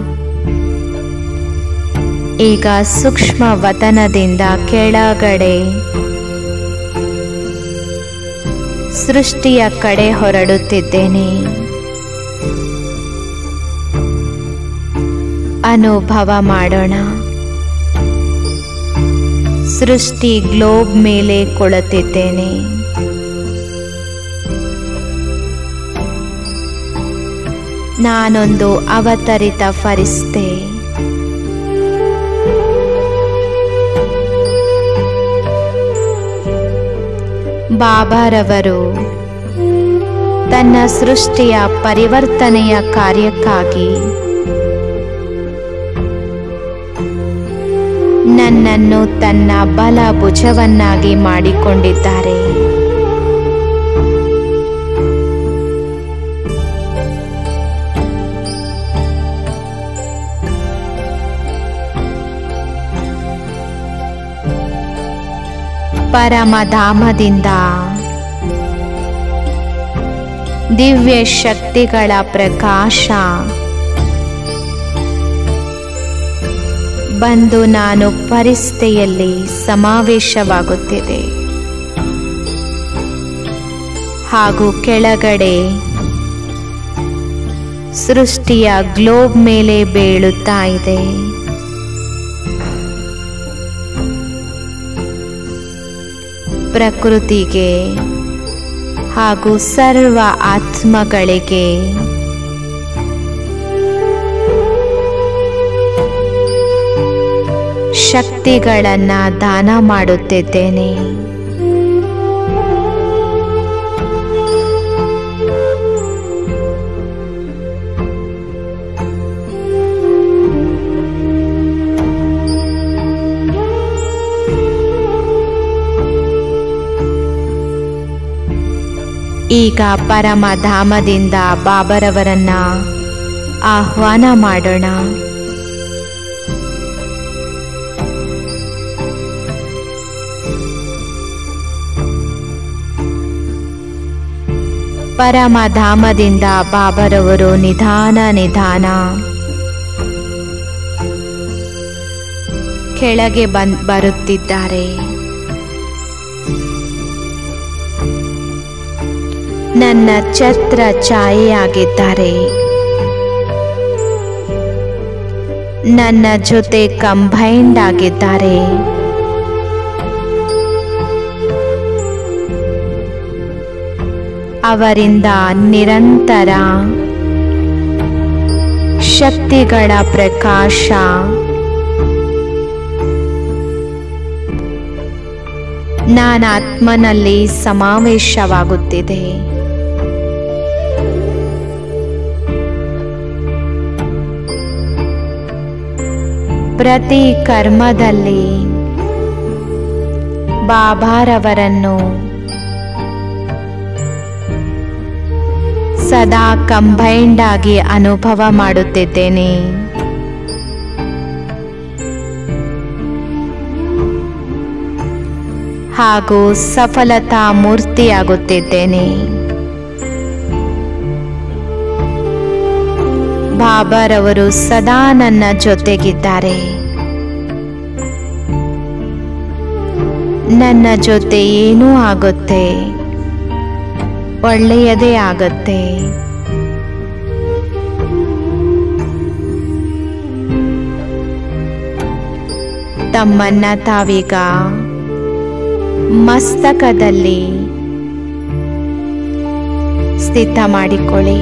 ಈಗ ಸೂಕ್ಷ್ಮ ವತನದಿಂದ ಕೆಳಗಡೆ ಸೃಷ್ಟಿಯ ಕಡೆ ಹೊರಡುತ್ತಿದ್ದೇನೆ. ಅನುಭವ ಮಾಡೋಣ. ಸೃಷ್ಟಿ ಗ್ಲೋಬ್ ಮೇಲೆ ಕುಳಿತಿದ್ದೇನೆ. ನಾನೊಂದು ಅವತರಿತ ಫರಿಸ್ತೆ. ಬಾಬಾರವರು ತನ್ನ ಸೃಷ್ಟಿಯ ಪರಿವರ್ತನೆಯ ಕಾರ್ಯಕ್ಕಾಗಿ ನನ್ನನ್ನು ತನ್ನ ಬಲ ಭುಜವನ್ನಾಗಿ ಮಾಡಿಕೊಂಡಿದ್ದಾರೆ. ಪರಮಧಾಮದಿಂದ ದಿವ್ಯ ಶಕ್ತಿಗಳ ಪ್ರಕಾಶ ಬಂದು ನಾನು ಪರಿಸ್ಥಿತಿಯಲ್ಲಿ ಸಮಾವೇಶವಾಗುತ್ತಿದೆ ಹಾಗೂ ಕೆಳಗಡೆ ಸೃಷ್ಟಿಯ ಗ್ಲೋಬ್ ಮೇಲೆ ಬೀಳುತ್ತಾ ಇದೆ. ಪ್ರಕೃತಿಗೆ ಹಾಗೂ ಸರ್ವ ಆತ್ಮಗಳಿಗೆ ಶಕ್ತಿಗಳನ್ನು ದಾನ ಮಾಡುತ್ತಿದ್ದೇನೆ. ಈಗ ಪರಮಧಾಮದಿಂದ ಬಾಬರವರನ್ನ ಆಹ್ವಾನ ಮಾಡೋಣ. ಪರಮಧಾಮದಿಂದ ಬಾಬರವರು ನಿಧಾನ ನಿಧಾನ ಕೆಳಗೆ ಬರುತ್ತಿದ್ದಾರೆ. ನನ್ನ ಛತ್ರ ಛಾಯೆಯಾಗಿದ್ದಾರೆ. ನನ್ನ ಜೊತೆ ಕಂಬೈನ್ಡ್ ಆಗಿದ್ದಾರೆ. ಅವರಿಂದ ನಿರಂತರ ಶಕ್ತಿಗಳ ಪ್ರಕಾಶ ನಾನಾತ್ಮನಲ್ಲಿ ಸಮಾವೇಶವಾಗುತ್ತಿದೆ. ಪ್ರತಿ ಕರ್ಮದಲ್ಲಿ ಬಾಬಾರವರನ್ನು ಸದಾ ಕಂಬೈನ್ಡ್ ಆಗಿ ಅನುಭವ ಮಾಡುತ್ತಿದ್ದೇನೆ. ಹಾಗೂ ಸಫಲತಾ ಮೂರ್ತಿಯಾಗುತ್ತಿದ್ದೇನೆ. ಬಾಬಾರವರು ಸದಾ ನನ್ನ ಜೊತೆಗಿದ್ದಾರೆ. ನನ್ನ ಜೊತೆ ಏನೂ ಆಗುತ್ತೆ, ಒಳ್ಳೆಯದೇ ಆಗುತ್ತೆ. ತಮ್ಮನ್ನ ತಾವೀಗ ಮಸ್ತಕದಲ್ಲಿ ಸ್ಥಿತ ಮಾಡಿಕೊಳ್ಳಿ.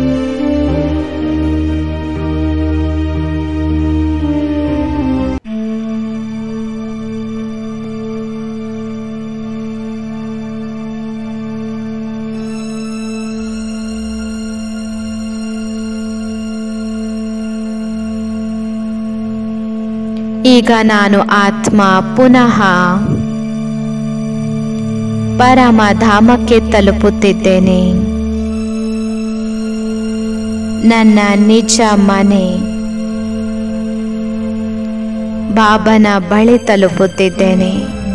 ಈಗ ನಾನು ಆತ್ಮ ಪುನಃ ಪರಮಧಾಮಕ್ಕೆ ತಲುಪುತ್ತಿದ್ದೇನೆ. ನನ್ನ ನಿಜ ಮನೆ ಬಾಬನ ಬಳಿ ತಲುಪುತ್ತಿದ್ದೇನೆ.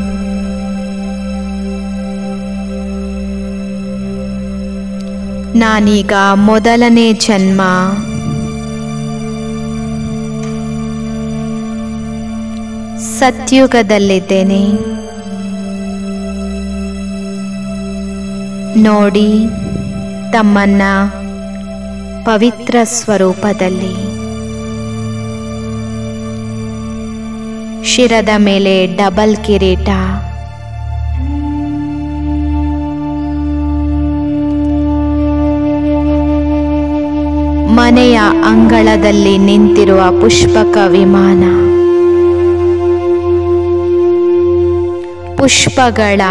ನಾನೀಗ ಮೊದಲನೇ ಜನ್ಮ ಸತ್ಯುಗದಲ್ಲಿದ್ದೇನೆ. ನೋಡಿ ತಮ್ಮನ್ನ ಪವಿತ್ರ ಸ್ವರೂಪದಲ್ಲಿ. ಶಿರದ ಮೇಲೆ ಡಬಲ್ ಕಿರೀಟ, ಮನೆಯ ಅಂಗಳದಲ್ಲಿ ನಿಂತಿರುವ ಪುಷ್ಪಕ ವಿಮಾನ, ಪುಷ್ಪಗಳ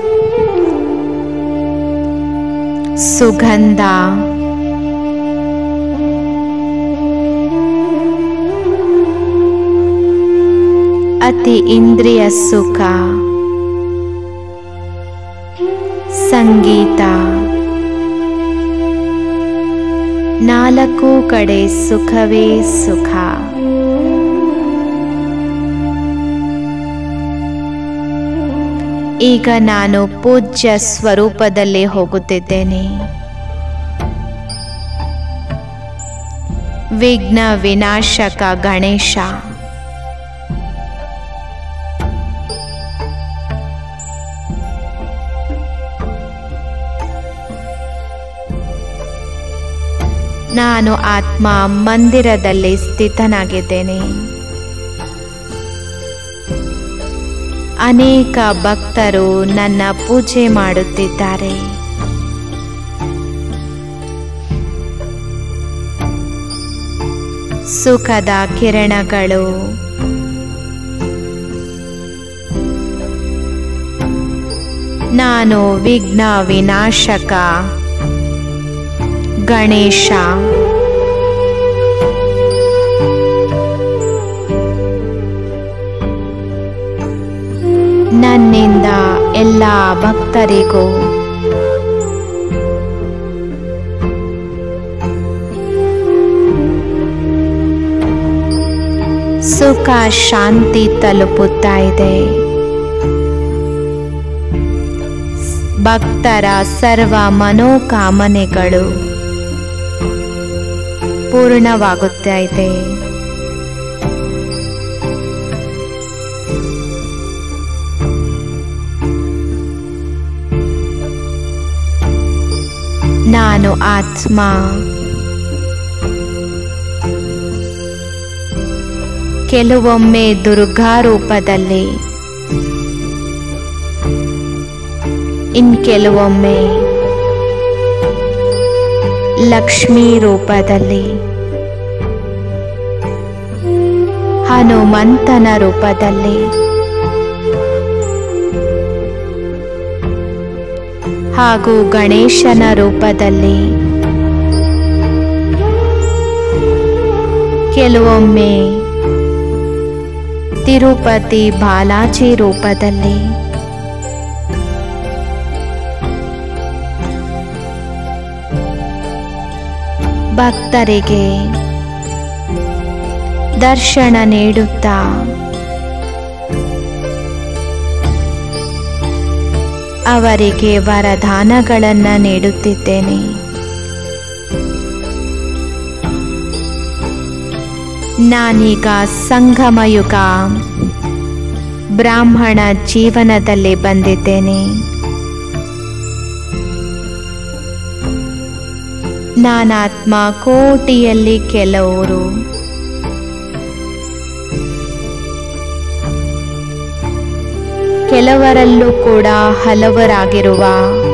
ಸುಗಂಧ, ಅತಿ ಇಂದ್ರಿಯ ಸುಖ, ಸಂಗೀತ, ನಾಲ್ಕು ಕಡೆ ಸುಖವೇ ಸುಖ. ಈಗ ನಾನು ಪೂಜ್ಯ ಸ್ವರೂಪದಲ್ಲಿ ಹೋಗುತ್ತಿದ್ದೇನೆ. ವಿಘ್ನ ವಿನಾಶಕ ಗಣೇಶ, ನಾನು ಆತ್ಮ ಮಂದಿರದಲ್ಲಿ ಸ್ಥಿತನಾಗಿದ್ದೇನೆ. ಅನೇಕ ಭಕ್ತರು ನನ್ನ ಪೂಜೆ ಮಾಡುತ್ತಿದ್ದಾರೆ. ಸುಖದ ಕಿರಣಗಳು ನಾನು ವಿಘ್ನ ವಿನಾಶಕ ಗಣೇಶ. ನನ್ನಿಂದ ಎಲ್ಲ ಭಕ್ತರಿಗೂ ಸುಖ ಶಾಂತಿ ತಲುಪುತ್ತಾ ಇದೆ. ಭಕ್ತರ ಸರ್ವ ಮನೋಕಾಮನೆಗಳು ಪೂರ್ಣವಾಗುತ್ತಾ ಇದೆ. ನಾನು ಆತ್ಮ ಕೆಲವೊಮ್ಮೆ ದುರ್ಗಾ ರೂಪದಲ್ಲಿ, ಕೆಲವೊಮ್ಮೆ ಲಕ್ಷ್ಮೀ ರೂಪದಲ್ಲಿ, ಹನುಮಂತನ ರೂಪದಲ್ಲಿ, ಹಾಗೂ ಗಣೇಶನ ರೂಪದಲ್ಲಿ, ಕೆಲವೊಮ್ಮೆ ತಿರುಪತಿ ಬಾಲಾಜಿ ರೂಪದಲ್ಲಿ, ಭಕ್ತರಿಗೆ ದರ್ಶನ ನೀಡುತ್ತಾ ಅವರಿಗೆ ವರದಾನಗಳನ್ನು ನೀಡುತ್ತಿದ್ದೇನೆ. ನಾನೀಗ ಸಂಗಮಯುಗ ಬ್ರಾಹ್ಮಣ ಜೀವನದಲ್ಲಿ ಬಂದಿದ್ದೇನೆ. ನಾನಾತ್ಮ ಕೋಟಿಯಲ್ಲಿ ಕೆಲವರು ಕೆಲವರಲ್ಲೂ ಕೂಡ ಹಲವರಾಗಿರುವ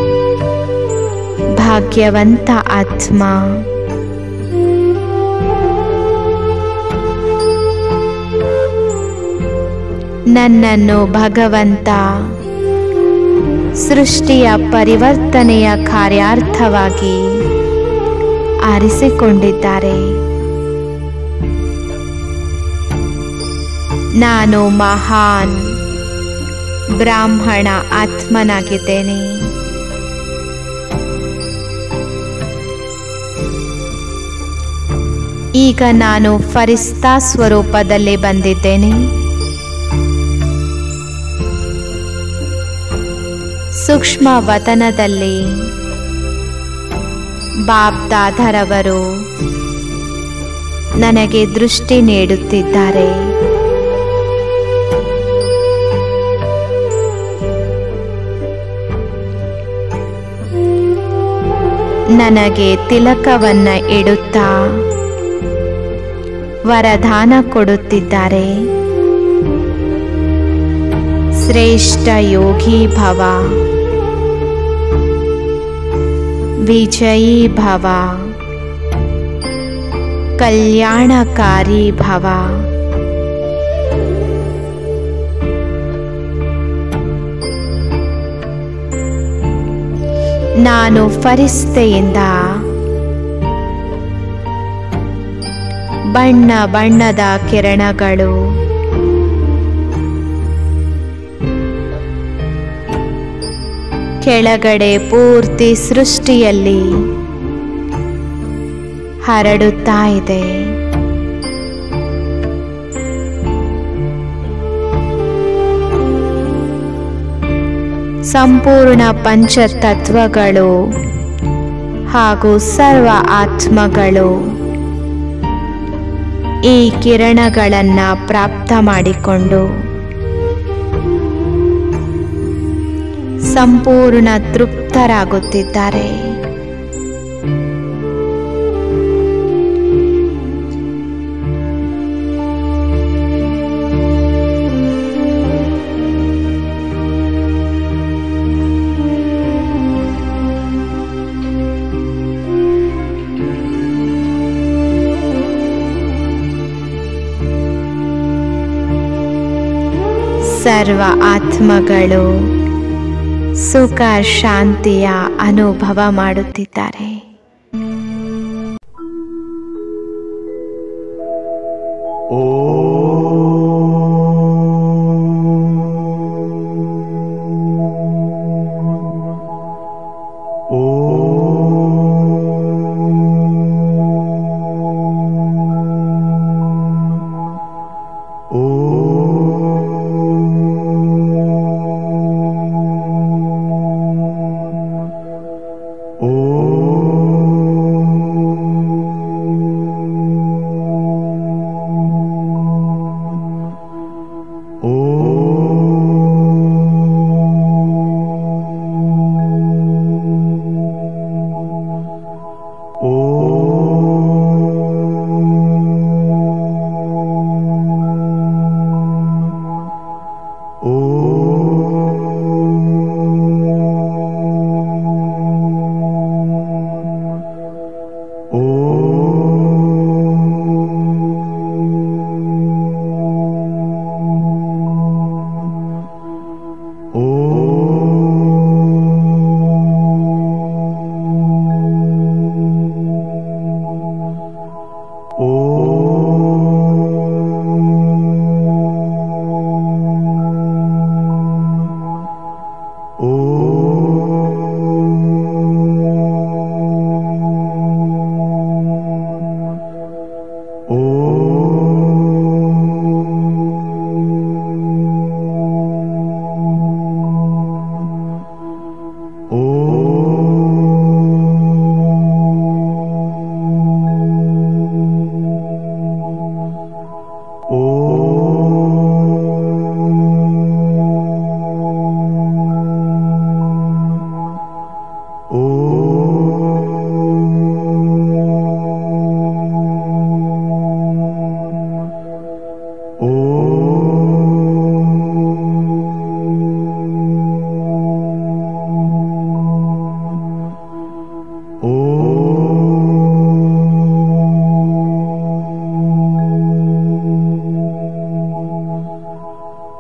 ಭಾಗ್ಯವಂತ ಆತ್ಮ. ನನ್ನನ್ನು ಭಗವಂತ ಸೃಷ್ಟಿಯ ಪರಿವರ್ತನೆಯ ಕಾರ್ಯಾರ್ಥವಾಗಿ ಆರಿಸಿಕೊಂಡಿದ್ದಾರೆ. ನಾನು ಮಹಾನ್ ಬ್ರಾಹ್ಮಣ ಆತ್ಮನಾಗಿದ್ದೇನೆ. ಈಗ ನಾನು ಫರಿಸ್ತಾ ಸ್ವರೂಪದಲ್ಲಿ ಬಂದಿದ್ದೇನೆ. ಸೂಕ್ಷ್ಮ ವತನದಲ್ಲಿ ಬಾಪ್ ದಾದರವರು ನನಗೆ ದೃಷ್ಟಿ ನೀಡುತ್ತಿದ್ದಾರೆ. ನನಗೆ ತಿಲಕವನ್ನ ಇಡುತ್ತಾ ವರದಾನ ಕೊಡುತ್ತಿದ್ದಾರೆ. ಶ್ರೇಷ್ಠ ಯೋಗಿ ಭವ, ವಿಜಯೀ ಭವ, ಕಲ್ಯಾಣಕಾರಿ ಭವ. ನಾನು ಫರಿಸ್ತೆಯಿಂದ ಬಣ್ಣ ಬಣ್ಣದ ಕಿರಣಗಳು ಕೆಳಗಡೆ ಪೂರ್ತಿ ಸೃಷ್ಟಿಯಲ್ಲಿ ಹರಡುತ್ತಾ ಇದೆ. ಸಂಪೂರ್ಣ ಪಂಚತತ್ವಗಳು ಹಾಗೂ ಸರ್ವ ಆತ್ಮಗಳು ಈ ಕಿರಣಗಳನ್ನು ಪ್ರಾಪ್ತ ಮಾಡಿಕೊಂಡು ಸಂಪೂರ್ಣ ತೃಪ್ತರಾಗುತ್ತಿದ್ದಾರೆ. ಸರ್ವ ಆತ್ಮಗಳು ಸುಖ ಶಾಂತಿಯ ಅನುಭವ ಮಾಡುತ್ತಿದ್ದಾರೆ. Oh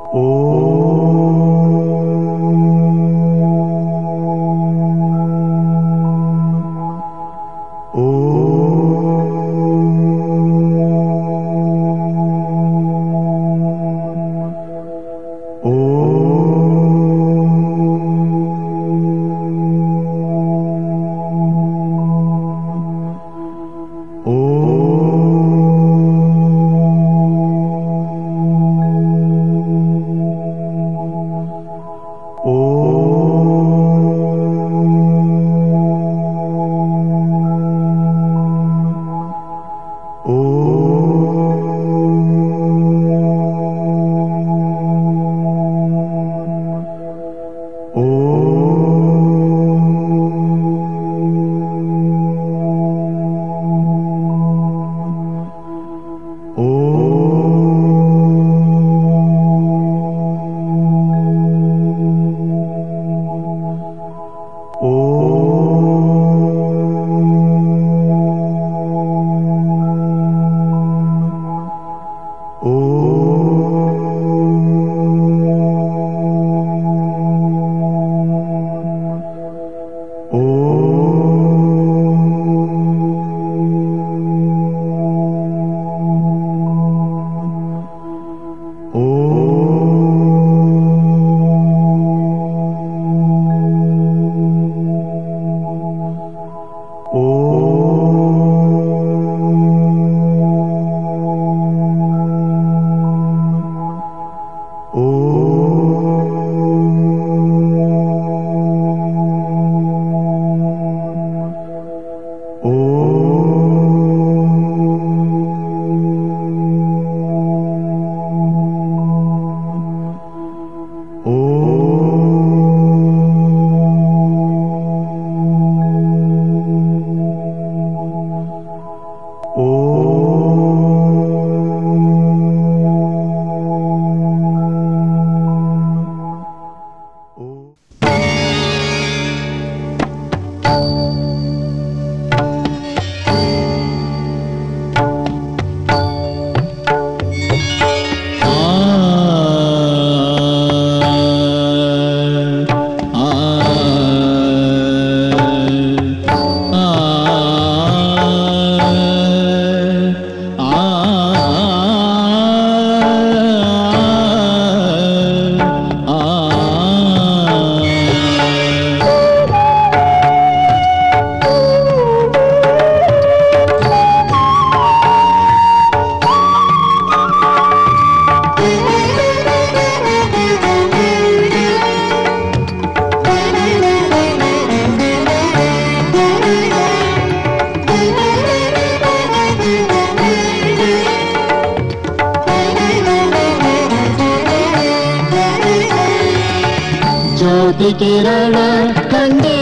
ಜ್ಯೋತಿ ಕಿರಣ ಕಂಡೇ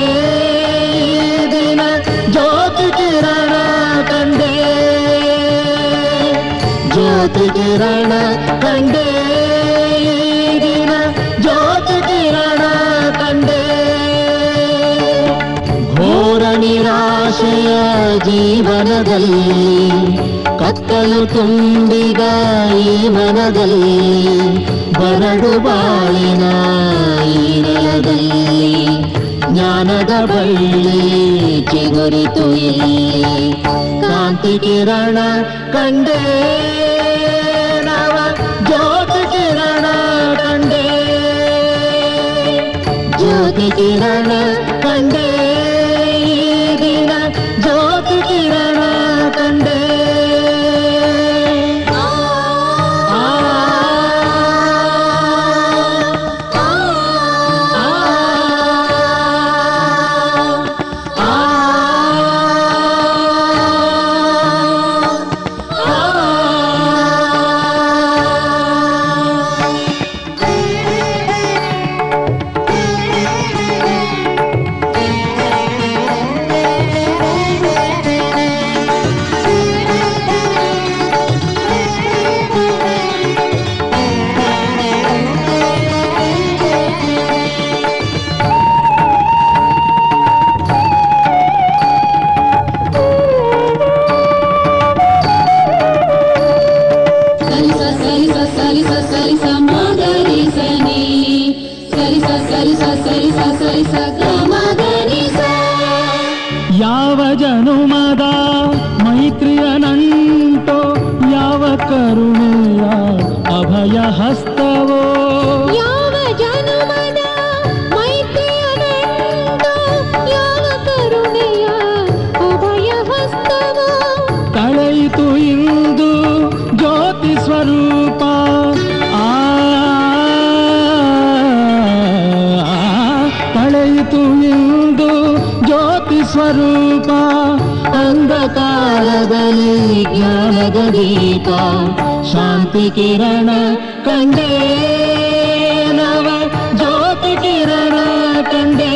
ದಿನ ಜ್ಯೋತಿ ಕಿರಣ ಕಂಡೇ ಜ್ಯೋತಿ ಕಿರಣ ಕಂಡೇ ದಿನ ಜ್ಯೋತಿ ಕಿರಣ ಕಂಡೇ ಘೋರ ನಿರಾಶೆಯ ಜೀವನದಲ್ಲಿ ಕತ್ತಲು ತುಂಬಿದ ಈ ಮನದಲ್ಲಿ ಬರಡು ಬಾಳಿನ ಈ ನೆಲದಲ್ಲಿ ಜ್ಞಾನದ ಬಳ್ಳಿ ಚಿಗುರಿತು ಇಲ್ಲಿ ಕಾಂತಿ ಕಿರಣ ಕಂಡೇ ನವ ಜ್ಯೋತಿ ಕಿರಣ ಕಂಡೇ ಜ್ಯೋತಿ ಕಿರಣ ಕಂಡೇ ಈ ದಿನ ಜ್ಯೋತಿ ಕಿರಣ ಕಂಡೇ ಹಸ್ತವೋ ಯಾವ ಜನುಮದ ಮೈತ್ರಿಯ ಗಂಟು, ಯಾವ ಕರುಣೆಯ ಅಭಯ ಹಸ್ತವೋ ಕಳೆಯಿತು ಇಂದು ಜ್ಯೋತಿ ಸ್ವರೂಪ ಕಳೆಯಿತು ಇಂದು ಜ್ಯೋತಿ ಸ್ವರೂಪ ಅಂಧಕಾರದಲ್ಲಿ ಜ್ಞಾನದ ದೀಪ ಶಾಂತಿ ಕಿರಣ ಕಂಡೇ ನವ ಜ್ಯೋತಿ ಕಿರಣ ಕಂಡೇ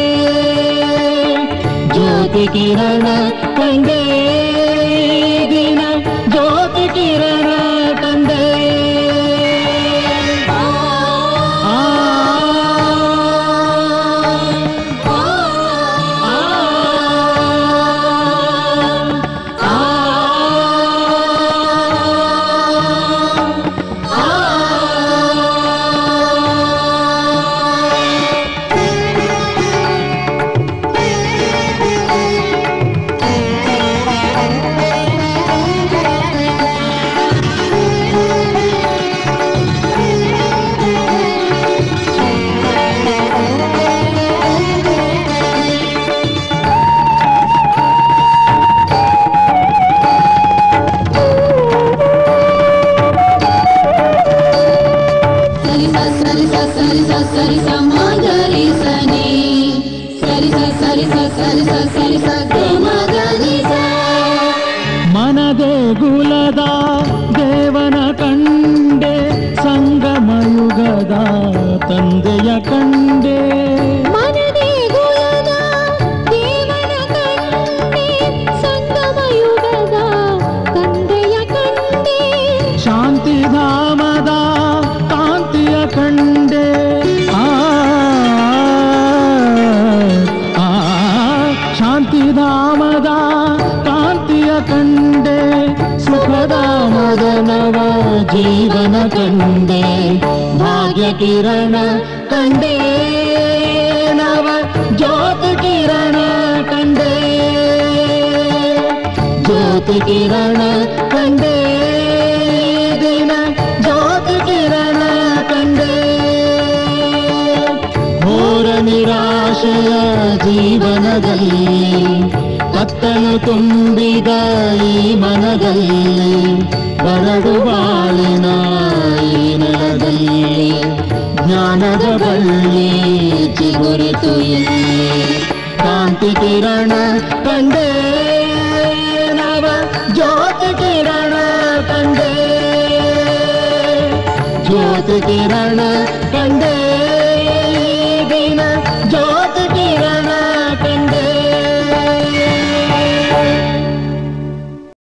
ಜ್ಯೋತಿ ಕಿರಣ ಕಂಡೇ ದಿನ ಜ್ಯೋತಿ ಕಿರಣ ಕಂಡೇ ಮನದೇಗುಲದ ದೇವನ ಕಂಡೆ ಸಂಗಮಯುಗದ ತಂದೆಯ ಕಂಡೆ ಮನದೇಗುಲದ ದೇವನ ಕಂಡೆ ಸಂಗಮಯುಗದ ತಂದೆಯ ಕಂಡೆ ಶಾಂತಿಧಾಮದ ಕಾಂತಿಯ ಕಂಡೆ ಶಾಂತಿಧಾಮದ ಕಾಂತಿಯ ಕಂಡೆ ಸುಖಧಾಮದ ನವ ಜೀವನ ಕಂಡೆ ಭಾಗ್ಯ ಕಿರಣ ಕಂಡೇ ನವ ಜ್ಯೋತಿ ಕಿರಣ ಕಂಡೇ ಜ್ಯೋತಿ ಕಿರಣ ಕಂಡೇ ದಿನ ಜ್ಯೋತಿ ಕಿರಣ ಕಂಡೇ ಘೋರ ನಿರಾಶೆಯ ಜೀವನದಲ್ಲಿ ಕತ್ತಲು ತುಂಬಿದ ಈ ಮನದಲ್ಲಿ ಬರಡು ಬಾಳಿನ ಈ ನೆಲದಲ್ಲಿ ಜ್ಞಾನದ ಬಳ್ಳಿ ಚಿಗುರಿತು ಇಲ್ಲಿ ಕಾಂತಿ ಕಿರಣ ಕಂಡೇ ನವ ಜ್ಯೋತಿ ಕಿರಣ ಕಂಡೇ ಜ್ಯೋತಿ ಕಿರಣ